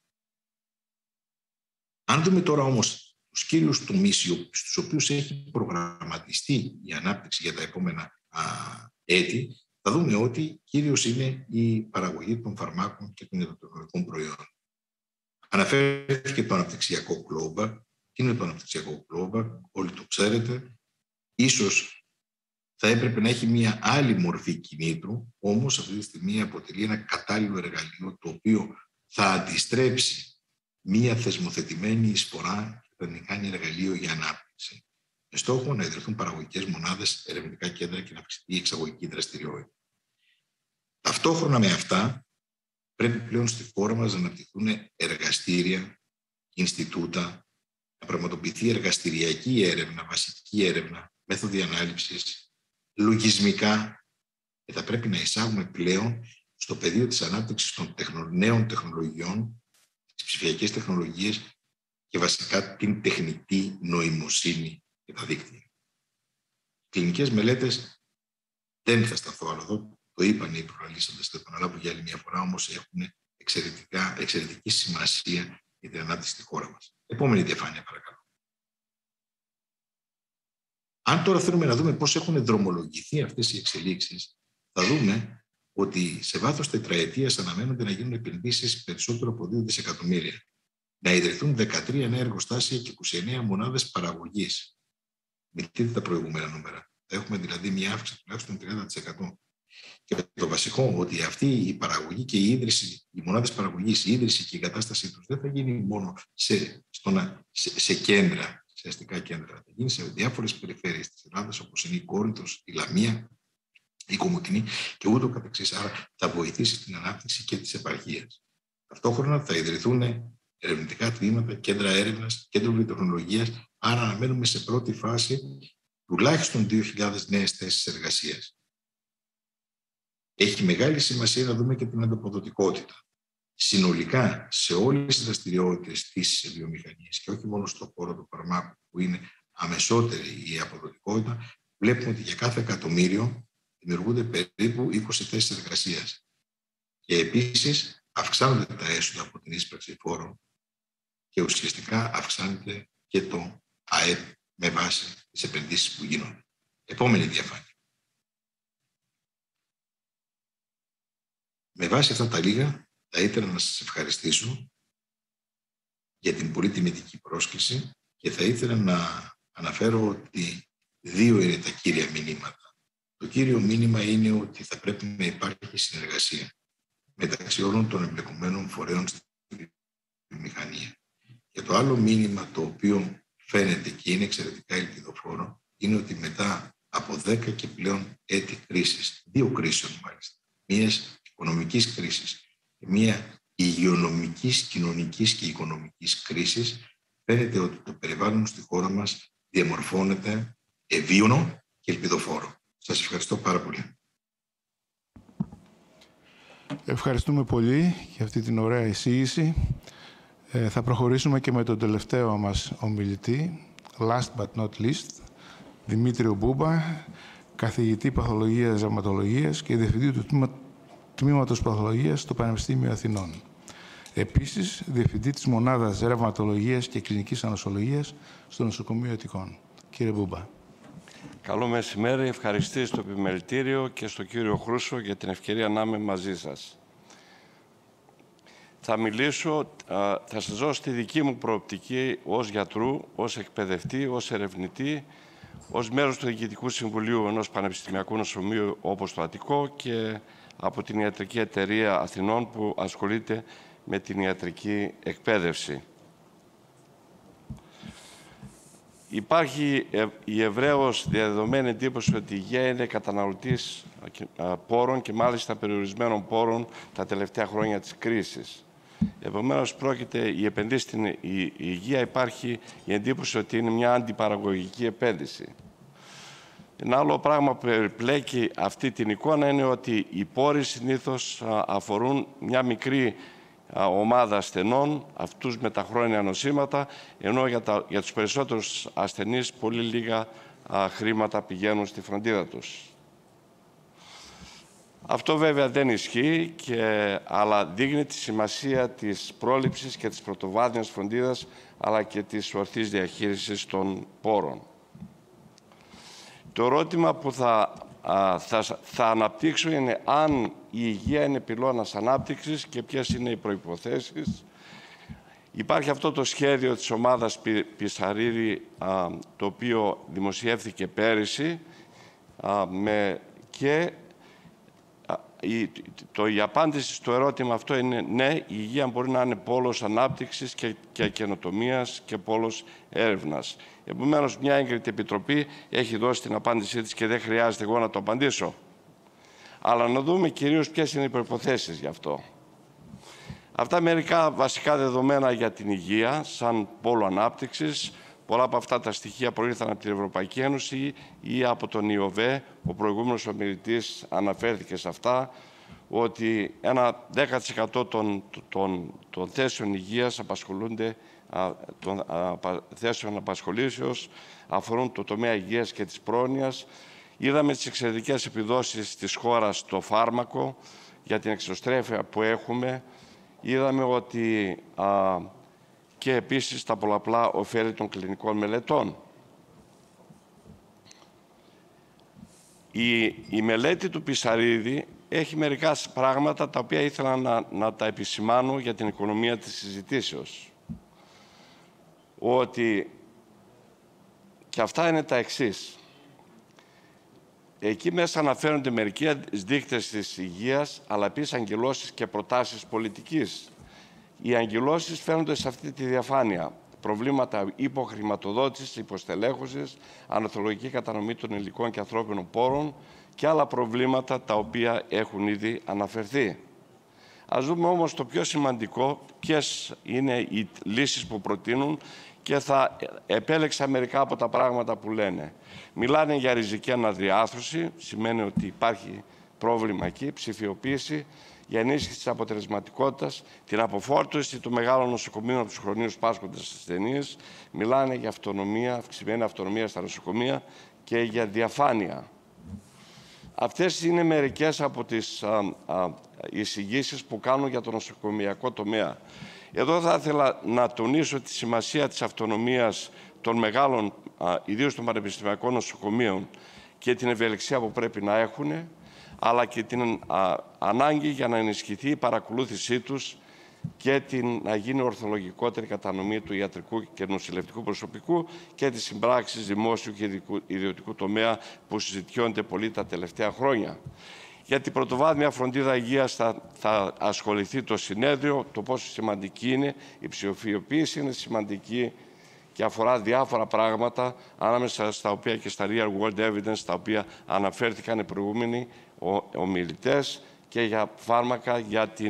Αν δούμε τώρα όμως τους κύριους τομείς στους οποίους έχει προγραμματιστεί η ανάπτυξη για τα επόμενα έτη, θα δούμε ότι κύριος είναι η παραγωγή των φαρμάκων και των ιατροτεχνολογικών προϊόντων. Αναφέρθηκε το αναπτυξιακό κλόμπακ. Τι είναι το αναπτυξιακό κλόμπακ? Όλοι το ξέρετε. Ίσως θα έπρεπε να έχει μια άλλη μορφή κινήτρου, όμως αυτή τη στιγμή αποτελεί ένα κατάλληλο εργαλείο, το οποίο θα αντιστρέψει μια θεσμοθετημένη εισφορά και θα την κάνει εργαλείο για ανάπτυξη, με στόχο να ιδρυθούν παραγωγικές μονάδες, ερευνητικά κέντρα και να αυξηθεί η εξαγωγική δραστηριότητα. Ταυτόχρονα με αυτά, πρέπει πλέον στη χώρα μας να αναπτυχθούν εργαστήρια, Ινστιτούτα, να πραγματοποιηθεί εργαστηριακή έρευνα, βασική έρευνα, μέθοδοι ανάληψης, λογισμικά, και θα πρέπει να εισάγουμε πλέον στο πεδίο της ανάπτυξης των νέων τεχνολογιών, τις ψηφιακές τεχνολογίες και βασικά την τεχνητή νοημοσύνη και τα δίκτυα. Κλινικές μελέτες δεν θα σταθώ άλλο εδώ, το είπαν οι προλαλήσαντες, θα το επαναλάβω για άλλη μια φορά, όμως έχουν εξαιρετική σημασία για την ανάπτυξη στη χώρα μας. Επόμενη διαφάνεια, παρακαλώ. Αν τώρα θέλουμε να δούμε πώς έχουν δρομολογηθεί αυτές οι εξελίξεις, θα δούμε ότι σε βάθος τετραετίας αναμένονται να γίνουν επενδύσεις περισσότερο από 2 δισεκατομμύρια. Να ιδρυθούν 13 νέα εργοστάσια και 29 μονάδες παραγωγής. Μην δείτε τα προηγούμενα νούμερα. Θα έχουμε δηλαδή μια αύξηση τουλάχιστον 30%. Και το βασικό, ότι αυτή η παραγωγή και η ίδρυση, οι μονάδες παραγωγής, η ίδρυση και η εγκατάστασή τους δεν θα γίνει μόνο σε κέντρα, σε αστικά κέντρα. Θα γίνει σε διάφορες περιφέρειες της Ελλάδας, όπως είναι η Κόρινθος, η Λαμία, η Κομοτηνή και ούτω καθεξής. Άρα θα βοηθήσει στην ανάπτυξη και της επαρχίας. Ταυτόχρονα θα ιδρυθούν ερευνητικά τμήματα, κέντρα έρευνας, κέντρο βιοτεχνολογίας. Άρα αναμένουμε σε πρώτη φάση τουλάχιστον 2.000 νέες θέσεις εργασίας. Έχει μεγάλη σημασία να δούμε και την ανταποδοτικότητα. Συνολικά, σε όλες τις δραστηριότητες της βιομηχανίας και όχι μόνο στον χώρο του φαρμάκου, που είναι αμεσότερη η αποδοτικότητα, βλέπουμε ότι για κάθε εκατομμύριο δημιουργούνται περίπου 20 θέσεις εργασίας. Και επίσης αυξάνονται τα έσοδα από την εισπράξη φόρων και ουσιαστικά αυξάνεται και το ΑΕΠ με βάση τις επενδύσεις που γίνονται. Επόμενη διαφάνεια. Με βάση αυτά τα λίγα, θα ήθελα να σας ευχαριστήσω για την πολύ τιμητική πρόσκληση και θα ήθελα να αναφέρω ότι δύο είναι τα κύρια μηνύματα. Το κύριο μήνυμα είναι ότι θα πρέπει να υπάρχει συνεργασία μεταξύ όλων των εμπλεκομένων φορέων στην βιομηχανία. Και το άλλο μήνυμα το οποίο φαίνεται και είναι εξαιρετικά ελπιδοφόρο είναι ότι μετά από 10 και πλέον έτη κρίσης, δύο κρίσεων μάλιστα, μίας οικονομικής κρίσης και μία υγειονομικής, κοινωνικής και οικονομικής κρίσης, φαίνεται ότι το περιβάλλον στη χώρα μας διαμορφώνεται ευίωνο και ελπιδοφόρο. Σας ευχαριστώ πάρα πολύ. Ευχαριστούμε πολύ για αυτή την ωραία εισήγηση. Θα προχωρήσουμε και με τον τελευταίο μας ομιλητή, last but not least, Δημήτριο Μπούμπα, καθηγητή Παθολογίας Ρευματολογίας και διευθυντή του Τμήματος Παθολογίας στο Πανεπιστήμιο Αθηνών. Επίσης, διευθυντή της Μονάδας Ρευματολογίας και Κλινικής Ανοσολογίας στο Νοσοκομείο Attikon. Κύριε Μπούμπα. Καλό μεσημέρι. Ευχαριστήσω στο Επιμελητήριο και στον κύριο Χρούσο για την ευκαιρία να είμαι μαζί σας. Θα σας δώσω τη δική μου προοπτική ως γιατρού, ως εκπαιδευτή, ως ερευνητή, ως μέρος του Διοικητικού Συμβουλίου ενός Πανεπιστημιακού Νοσοκομείου όπως το Attikon και από την Ιατρική Εταιρεία Αθηνών που ασχολείται με την ιατρική εκπαίδευση. Υπάρχει η ευρέως διαδεδομένη εντύπωση ότι η υγεία είναι καταναλωτής πόρων και μάλιστα περιορισμένων πόρων τα τελευταία χρόνια της κρίσης. Επομένως, πρόκειται η επενδύση στην υγεία, υπάρχει η εντύπωση ότι είναι μια αντιπαραγωγική επένδυση. Ένα άλλο πράγμα που περιπλέκει αυτή την εικόνα είναι ότι οι πόροι συνήθως αφορούν μια μικρή ομάδα ασθενών, αυτούς με τα χρόνια νοσήματα, ενώ για τους περισσότερους ασθενείς πολύ λίγα χρήματα πηγαίνουν στη φροντίδα τους. Αυτό βέβαια δεν ισχύει, αλλά δείχνει τη σημασία της πρόληψης και της πρωτοβάθμιας φροντίδας, αλλά και της ορθής διαχείρισης των πόρων. Το ερώτημα που θα αναπτύξω είναι αν η υγεία είναι πυλώνας ανάπτυξης και ποιες είναι οι προϋποθέσεις. Υπάρχει αυτό το σχέδιο της ομάδας Πισαρίδη, το οποίο δημοσιεύθηκε πέρυσι και η απάντηση στο ερώτημα αυτό είναι ναι, η υγεία μπορεί να είναι πόλος ανάπτυξης και καινοτομίας και πόλος έρευνας. Επομένως, μια έγκριτη επιτροπή έχει δώσει την απάντησή της και δεν χρειάζεται εγώ να το απαντήσω. Αλλά να δούμε κυρίως ποιες είναι οι προϋποθέσεις γι' αυτό. Αυτά μερικά βασικά δεδομένα για την υγεία, σαν πόλο ανάπτυξης. Πολλά από αυτά τα στοιχεία προήλθαν από την Ευρωπαϊκή Ένωση ή από τον ΙΟΒΕ. Ο προηγούμενος ομιλητής αναφέρθηκε σε αυτά, ότι ένα 10% των θέσεων υγείας των θέσεων απασχολήσεως αφορούν το τομέα υγείας και της πρόνοιας. Είδαμε τις εξαιρετικές επιδόσεις της χώρας στο φάρμακο για την εξωστρέφεια που έχουμε. Είδαμε ότι και επίσης τα πολλαπλά ωφέλη των κλινικών μελετών. Η μελέτη του Πισαρίδη έχει μερικά πράγματα τα οποία ήθελα να τα επισημάνω για την οικονομία της συζητήσεως. Ότι και αυτά είναι τα εξής. Εκεί μέσα αναφέρονται μερικοί δείκτες της υγείας, αλλά επίσης αγγελώσεις και προτάσεις πολιτικής. Οι αγγελώσεις φαίνονται σε αυτή τη διαφάνεια. Προβλήματα υποχρηματοδότησης, υποστελέχωσης, ανορθολογική κατανομή των υλικών και ανθρώπινων πόρων και άλλα προβλήματα τα οποία έχουν ήδη αναφερθεί. Ας δούμε όμως το πιο σημαντικό, ποιες είναι οι λύσεις που προτείνουν, και θα επέλεξα μερικά από τα πράγματα που λένε. Μιλάνε για ριζική αναδιάρθρωση, σημαίνει ότι υπάρχει πρόβλημα εκεί, ψηφιοποίηση, για ενίσχυση της αποτελεσματικότητας, την αποφόρτωση του μεγάλου νοσοκομείου από τους χρονίους πάσχοντες ασθενείς. Μιλάνε για αυτονομία, αυξημένη αυτονομία στα νοσοκομεία και για διαφάνεια. Αυτές είναι μερικές από τις εισηγήσεις που κάνουν για το νοσοκομειακό τομέα. Εδώ θα ήθελα να τονίσω τη σημασία της αυτονομίας των μεγάλων, ιδίως των πανεπιστημιακών νοσοκομείων, και την ευελιξία που πρέπει να έχουν, αλλά και την ανάγκη για να ενισχυθεί η παρακολούθησή τους και να γίνει ορθολογικότερη κατανομή του ιατρικού και νοσηλευτικού προσωπικού και τις συμπράξεις δημόσιου και ιδιωτικού τομέα που συζητιώνται πολύ τα τελευταία χρόνια. Για την πρωτοβάθμια φροντίδα υγείας θα ασχοληθεί το συνέδριο, το πόσο σημαντική είναι, η ψηφιοποίηση είναι σημαντική και αφορά διάφορα πράγματα, ανάμεσα στα οποία και στα real world evidence, τα οποία αναφέρθηκαν οι προηγούμενοι ομιλητές, και για φάρμακα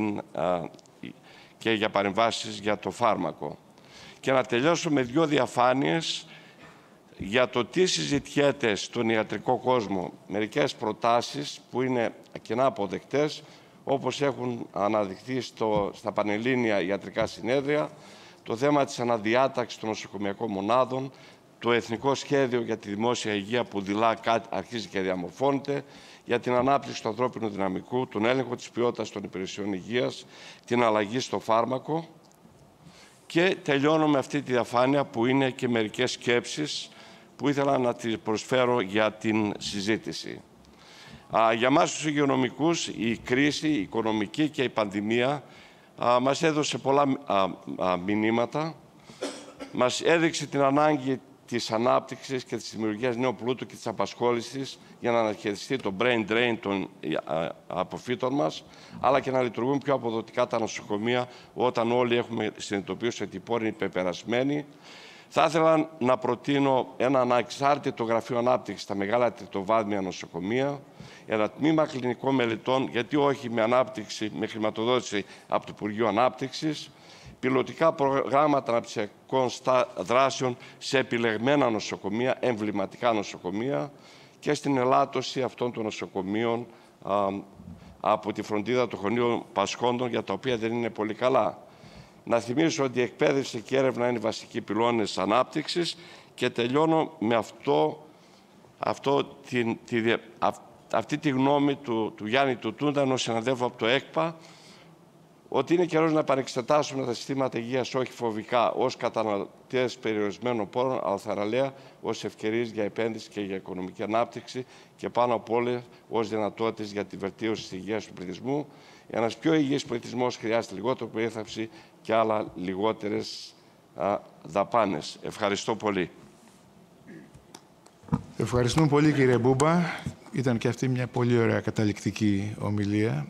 και για παρεμβάσεις για το φάρμακο. Και να τελειώσω με 2 διαφάνειες για το τι συζητιέται στον ιατρικό κόσμο. Μερικές προτάσεις που είναι κοινά αποδεκτές, όπως έχουν αναδειχθεί στα πανελλήνια ιατρικά συνέδρια, το θέμα της αναδιάταξης των νοσοκομειακών μονάδων, το εθνικό σχέδιο για τη δημόσια υγεία που αρχίζει και διαμορφώνεται, για την ανάπτυξη του ανθρώπινου δυναμικού, τον έλεγχο της ποιότητας των υπηρεσιών υγείας, την αλλαγή στο φάρμακο. Και τελειώνω με αυτή τη διαφάνεια που είναι και μερικές σκέψεις που ήθελα να τις προσφέρω για την συζήτηση. Για μας τους υγειονομικούς, η κρίση, η οικονομική και η πανδημία μας έδωσε πολλά μηνύματα. Μας έδειξε την ανάγκη της ανάπτυξης και της δημιουργίας νέου πλούτου και της απασχόλησης για να αναχαιριστεί το brain drain των αποφύτων μας, αλλά και να λειτουργούν πιο αποδοτικά τα νοσοκομεία όταν όλοι έχουμε συνειδητοποιήσει ότι οι πόροι είναι υπερπερασμένοι. Θα ήθελα να προτείνω ένα ανεξάρτητο γραφείο ανάπτυξης στα μεγάλα τριτοβάθμια νοσοκομεία, ένα τμήμα κλινικών μελετών, γιατί όχι με ανάπτυξη, με χρηματοδότηση από το Υπουργείο Ανάπτυξης, πιλωτικά προγράμματα αναπτυξιακών δράσεων σε επιλεγμένα νοσοκομεία, εμβληματικά νοσοκομεία, και στην ελάττωση αυτών των νοσοκομείων από τη φροντίδα των χρονίων πασχόντων, για τα οποία δεν είναι πολύ καλά. Να θυμίσω ότι η εκπαίδευση και η έρευνα είναι οι βασικοί πυλώνες ανάπτυξης, και τελειώνω με αυτή τη γνώμη του Γιάννη Τουτούντα, ενός συναδέλφου από το ΕΚΠΑ, ότι είναι καιρός να επανεξετάσουμε τα συστήματα υγείας όχι φοβικά ως καταναλωτές περιορισμένων πόρων, αλλά θαραλέα ως ευκαιρίες για επένδυση και για οικονομική ανάπτυξη, και πάνω απ' όλα ως δυνατότητες για τη βελτίωση της υγείας του πληθυσμού. Ένας πιο υγιής πληθυσμός χρειάζεται λιγότερο περίθαλψη και άλλα λιγότερες δαπάνες. Ευχαριστώ πολύ. Ευχαριστούμε πολύ, κύριε Μπούμπα. Ήταν και αυτή μια πολύ ωραία καταληκτική ομιλία.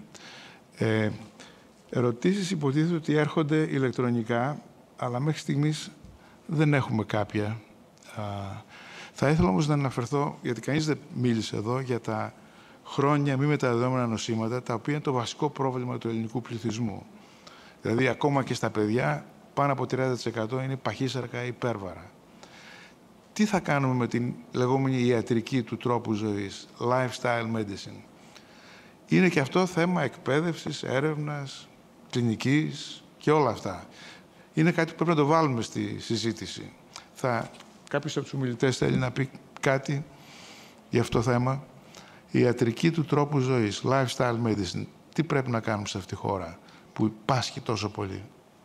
Ερωτήσεις υποτίθεται ότι έρχονται ηλεκτρονικά, αλλά μέχρι στιγμής δεν έχουμε κάποια. Θα ήθελα όμως να αναφερθώ, γιατί κανείς δεν μίλησε εδώ, για τα χρόνια μη μεταδεδομένα νοσήματα, τα οποία είναι το βασικό πρόβλημα του ελληνικού πληθυσμού. Δηλαδή, ακόμα και στα παιδιά, πάνω από 30% είναι παχύσαρκα υπέρβαρα. Τι θα κάνουμε με την λεγόμενη ιατρική του τρόπου ζωής, lifestyle medicine? Είναι και αυτό θέμα εκπαίδευσης, έρευνας, κλινικής και όλα αυτά. Είναι κάτι που πρέπει να το βάλουμε στη συζήτηση. Κάποιος από τους ομιλητές θέλει να πει κάτι για αυτό το θέμα? Η ιατρική του τρόπου ζωής, lifestyle medicine. Τι πρέπει να κάνουμε σε αυτή τη χώρα που πάσχει τόσο πολύ?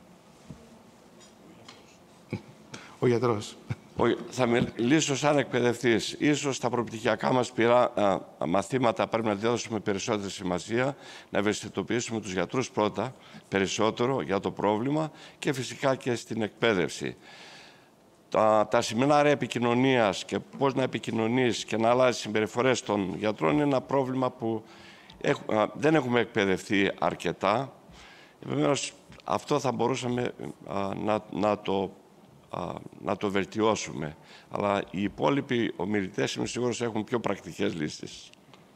Ο γιατρός. Θα μιλήσω σαν εκπαιδευτής. Ίσως στα προπτυχιακά μας μαθήματα πρέπει να δώσουμε περισσότερη σημασία, να ευαισθητοποιήσουμε τους γιατρούς πρώτα περισσότερο για το πρόβλημα, και φυσικά και στην εκπαίδευση. τα σεμινάρια επικοινωνίας και πώς να επικοινωνείς και να αλλάζει συμπεριφορές των γιατρών είναι ένα πρόβλημα που δεν έχουμε εκπαιδευτεί αρκετά. Επομένως, αυτό θα μπορούσαμε να το βελτιώσουμε. Αλλά οι υπόλοιποι ομιλητές, είμαι σίγουρος, έχουν πιο πρακτικές λύσεις.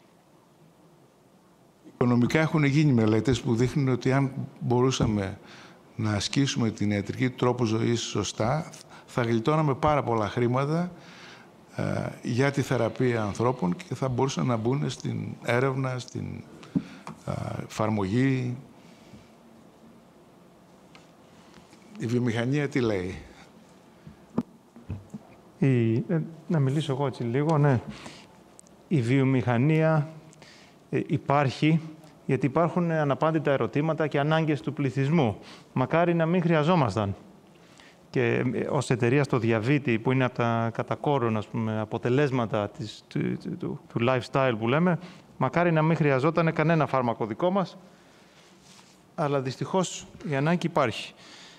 Οικονομικά έχουν γίνει μελέτες που δείχνουν ότι αν μπορούσαμε να ασκήσουμε την ιατρική τρόπο ζωής σωστά, θα γλιτώναμε πάρα πολλά χρήματα για τη θεραπεία ανθρώπων και θα μπορούσαν να μπουν στην έρευνα, στην εφαρμογή. Η βιομηχανία τι λέει? Να μιλήσω εγώ έτσι λίγο, ναι. Η βιομηχανία υπάρχει γιατί υπάρχουν αναπάντητα ερωτήματα και ανάγκες του πληθυσμού. Μακάρι να μην χρειαζόμασταν. Και ως εταιρεία στο διαβήτη, που είναι από τα κατά κόρον, ας πούμε, αποτελέσματα του lifestyle που λέμε, μακάρι να μην χρειαζόταν κανένα φάρμακο δικό μας, αλλά δυστυχώς η ανάγκη υπάρχει.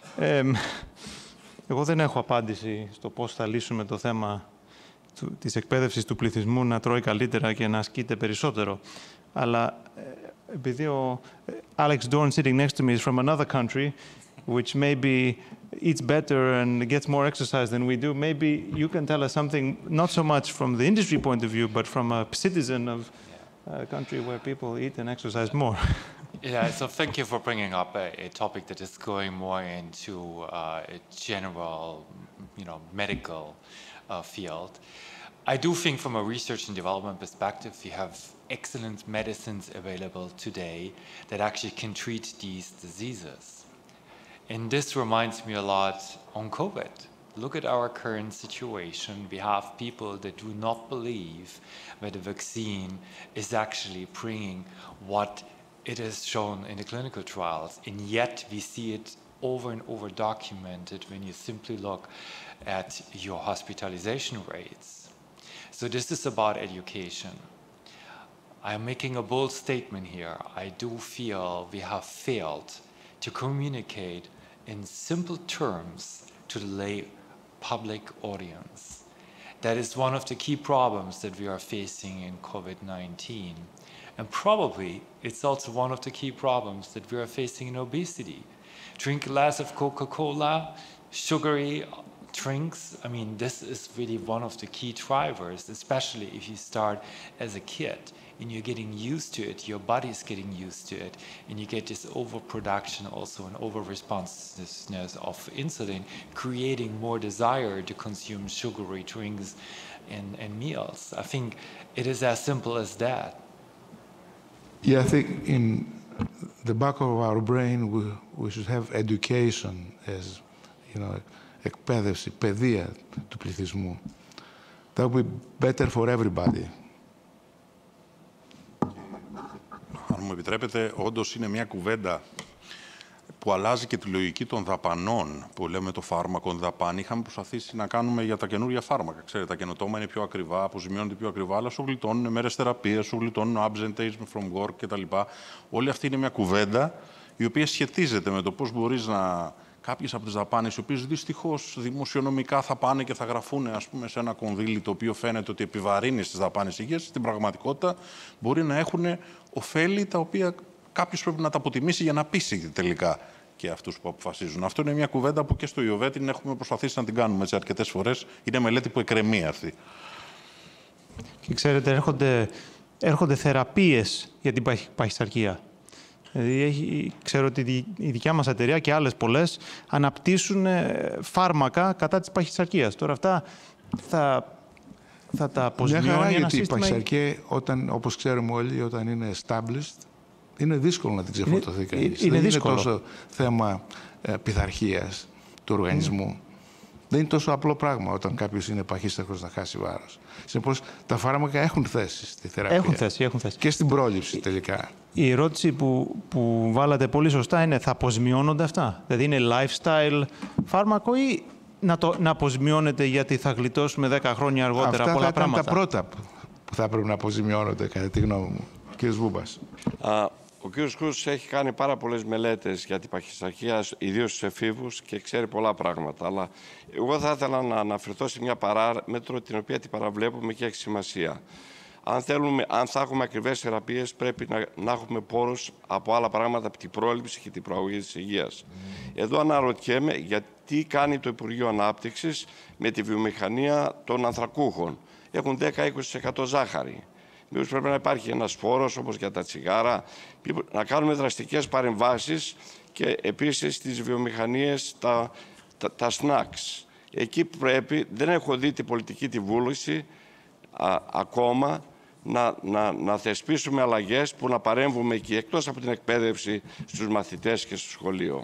Εγώ δεν έχω απάντηση στο πώς θα λύσουμε το θέμα της εκπαίδευσης του πληθυσμού να τρώει καλύτερα και να ασκείται περισσότερο. Αλλά επειδή ο Alex Dorr sitting next to me is from another country, which maybe eats better and gets more exercise than we do, maybe you can tell us something, not so much from the industry point of view, but from a citizen of a country where people eat and exercise more. Yeah, so thank you for bringing up a topic that is going more into a general, medical field. I do think from a research and development perspective, we have excellent medicines available today that actually can treat these diseases. And this reminds me a lot on COVID. Look at our current situation. We have people that do not believe that the vaccine is actually bringing what it is shown in the clinical trials, and yet we see it over and over documented when you simply look at your hospitalization rates. So this is about education. I'm making a bold statement here. I do feel we have failed to communicate in simple terms to the lay public audience. That is one of the key problems that we are facing in COVID-19. And probably it's also one of the key problems that we are facing in obesity. Drink less of Coca-Cola, sugary drinks. I mean, this is really one of the key drivers, especially if you start as a kid and you're getting used to it, your body's getting used to it, and you get this overproduction also and over-responsiveness of insulin, creating more desire to consume sugary drinks and meals. I think it is as simple as that. Yeah, I think in the back of our brain we should have education as, εκπαίδευση, παιδεία του πληθυσμού. That would be better for everybody. Αν μου επιτρέπετε, όντως είναι μια κουβέντα που αλλάζει και τη λογική των δαπανών που λέμε το φάρμακο δαπάνη. Είχαμε προσπαθήσει να κάνουμε για τα καινούργια φάρμακα. Ξέρετε, τα καινοτόμα είναι πιο ακριβά, αποζημιώνονται πιο ακριβά, αλλά σου γλιτώνουν μέρες θεραπείας, σου γλιτώνουν absenteeism from work κτλ. Όλη αυτή είναι μια κουβέντα η οποία σχετίζεται με το πώς μπορείς να. Κάποιες από τις δαπάνες, οι οποίες δυστυχώς δημοσιονομικά θα πάνε και θα γραφούν, σε ένα κονδύλι το οποίο φαίνεται ότι επιβαρύνει στις δαπάνες υγείας, στην πραγματικότητα μπορεί να έχουν ωφέλη τα οποία κάποιος πρέπει να τα αποτιμήσει για να πείσει τελικά και αυτούς που αποφασίζουν. Αυτό είναι μια κουβέντα που και στο ΙΟΒΕ την έχουμε προσπαθήσει να την κάνουμε αρκετές φορές. Είναι μελέτη που εκκρεμεί αυτή. Και ξέρετε, έρχονται θεραπείες για την παχυσαρκία. Δηλαδή, ξέρω ότι η δικιά μας εταιρεία και άλλες πολλές αναπτύσσουν φάρμακα κατά της παχυσαρκίας. Τώρα αυτά θα τα αποσμιώνει ένα σύστημα. Γιατί η παχυσαρκία, όπως ξέρουμε όλοι, όταν είναι established, είναι δύσκολο να την ξεφορτωθεί κανείς. Δεν είναι τόσο θέμα πειθαρχίας του οργανισμού. Δεν είναι τόσο απλό πράγμα όταν κάποιος είναι παχύσταχος να χάσει βάρος. Συνεπώς, τα φάρμακα έχουν θέση στη θεραπεία. Έχουν θέση. Και στην πρόληψη τελικά. Η ερώτηση που βάλατε πολύ σωστά είναι, θα αποσμιώνονται αυτά? Δηλαδή είναι lifestyle φάρμακο ή να αποσμιώνεται γιατί θα γλιτώσουμε 10 χρόνια αργότερα πολλά πράγματα? Αυτά θα ήταν τα πρώτα που θα πρέπει να αποζημιώνονται, κατά τη γνώμη μου. Κύριος Boumpas. Ο κ. Κρούς έχει κάνει πάρα πολλές μελέτες για την παχυσαρκία, ιδίως στους εφήβους, και ξέρει πολλά πράγματα. Αλλά εγώ θα ήθελα να αναφερθώ σε μια παράμετρο την οποία την παραβλέπουμε και έχει σημασία. Αν θα έχουμε ακριβές θεραπείες, πρέπει να έχουμε πόρους από άλλα πράγματα, από την πρόληψη και την προαγωγή της υγείας. Εδώ αναρωτιέμαι γιατί κάνει το Υπουργείο Ανάπτυξης με τη βιομηχανία των ανθρακούχων. Έχουν 10-20% ζάχαρη. Μήπως πρέπει να υπάρχει ένας φόρος όπως για τα τσιγάρα, να κάνουμε δραστικές παρεμβάσεις και επίσης στις βιομηχανίες τα snacks. Εκεί πρέπει, δεν έχω δει την πολιτική τη βούληση ακόμα, να θεσπίσουμε αλλαγές που να παρέμβουμε εκεί, εκτός από την εκπαίδευση στους μαθητές και στο σχολείο.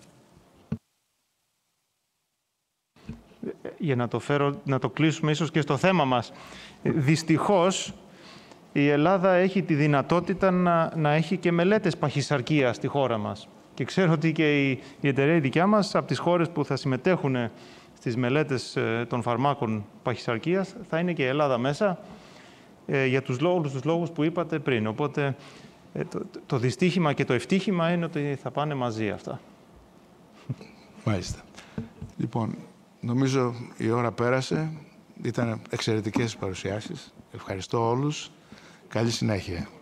Για να το κλείσουμε ίσως και στο θέμα μας. Δυστυχώς, η Ελλάδα έχει τη δυνατότητα να έχει και μελέτες παχυσαρκίας στη χώρα μας. Και ξέρω ότι και η εταιρεία δικιά μας, από τις χώρες που θα συμμετέχουν στις μελέτες των φαρμάκων παχυσαρκίας, θα είναι και η Ελλάδα μέσα, για τους λόγους που είπατε πριν. Οπότε το δυστύχημα και το ευτύχημα είναι ότι θα πάνε μαζί αυτά. Μάλιστα. Λοιπόν, νομίζω η ώρα πέρασε. Ήταν εξαιρετικές παρουσιάσεις. Ευχαριστώ όλους. Καλή συνέχεια.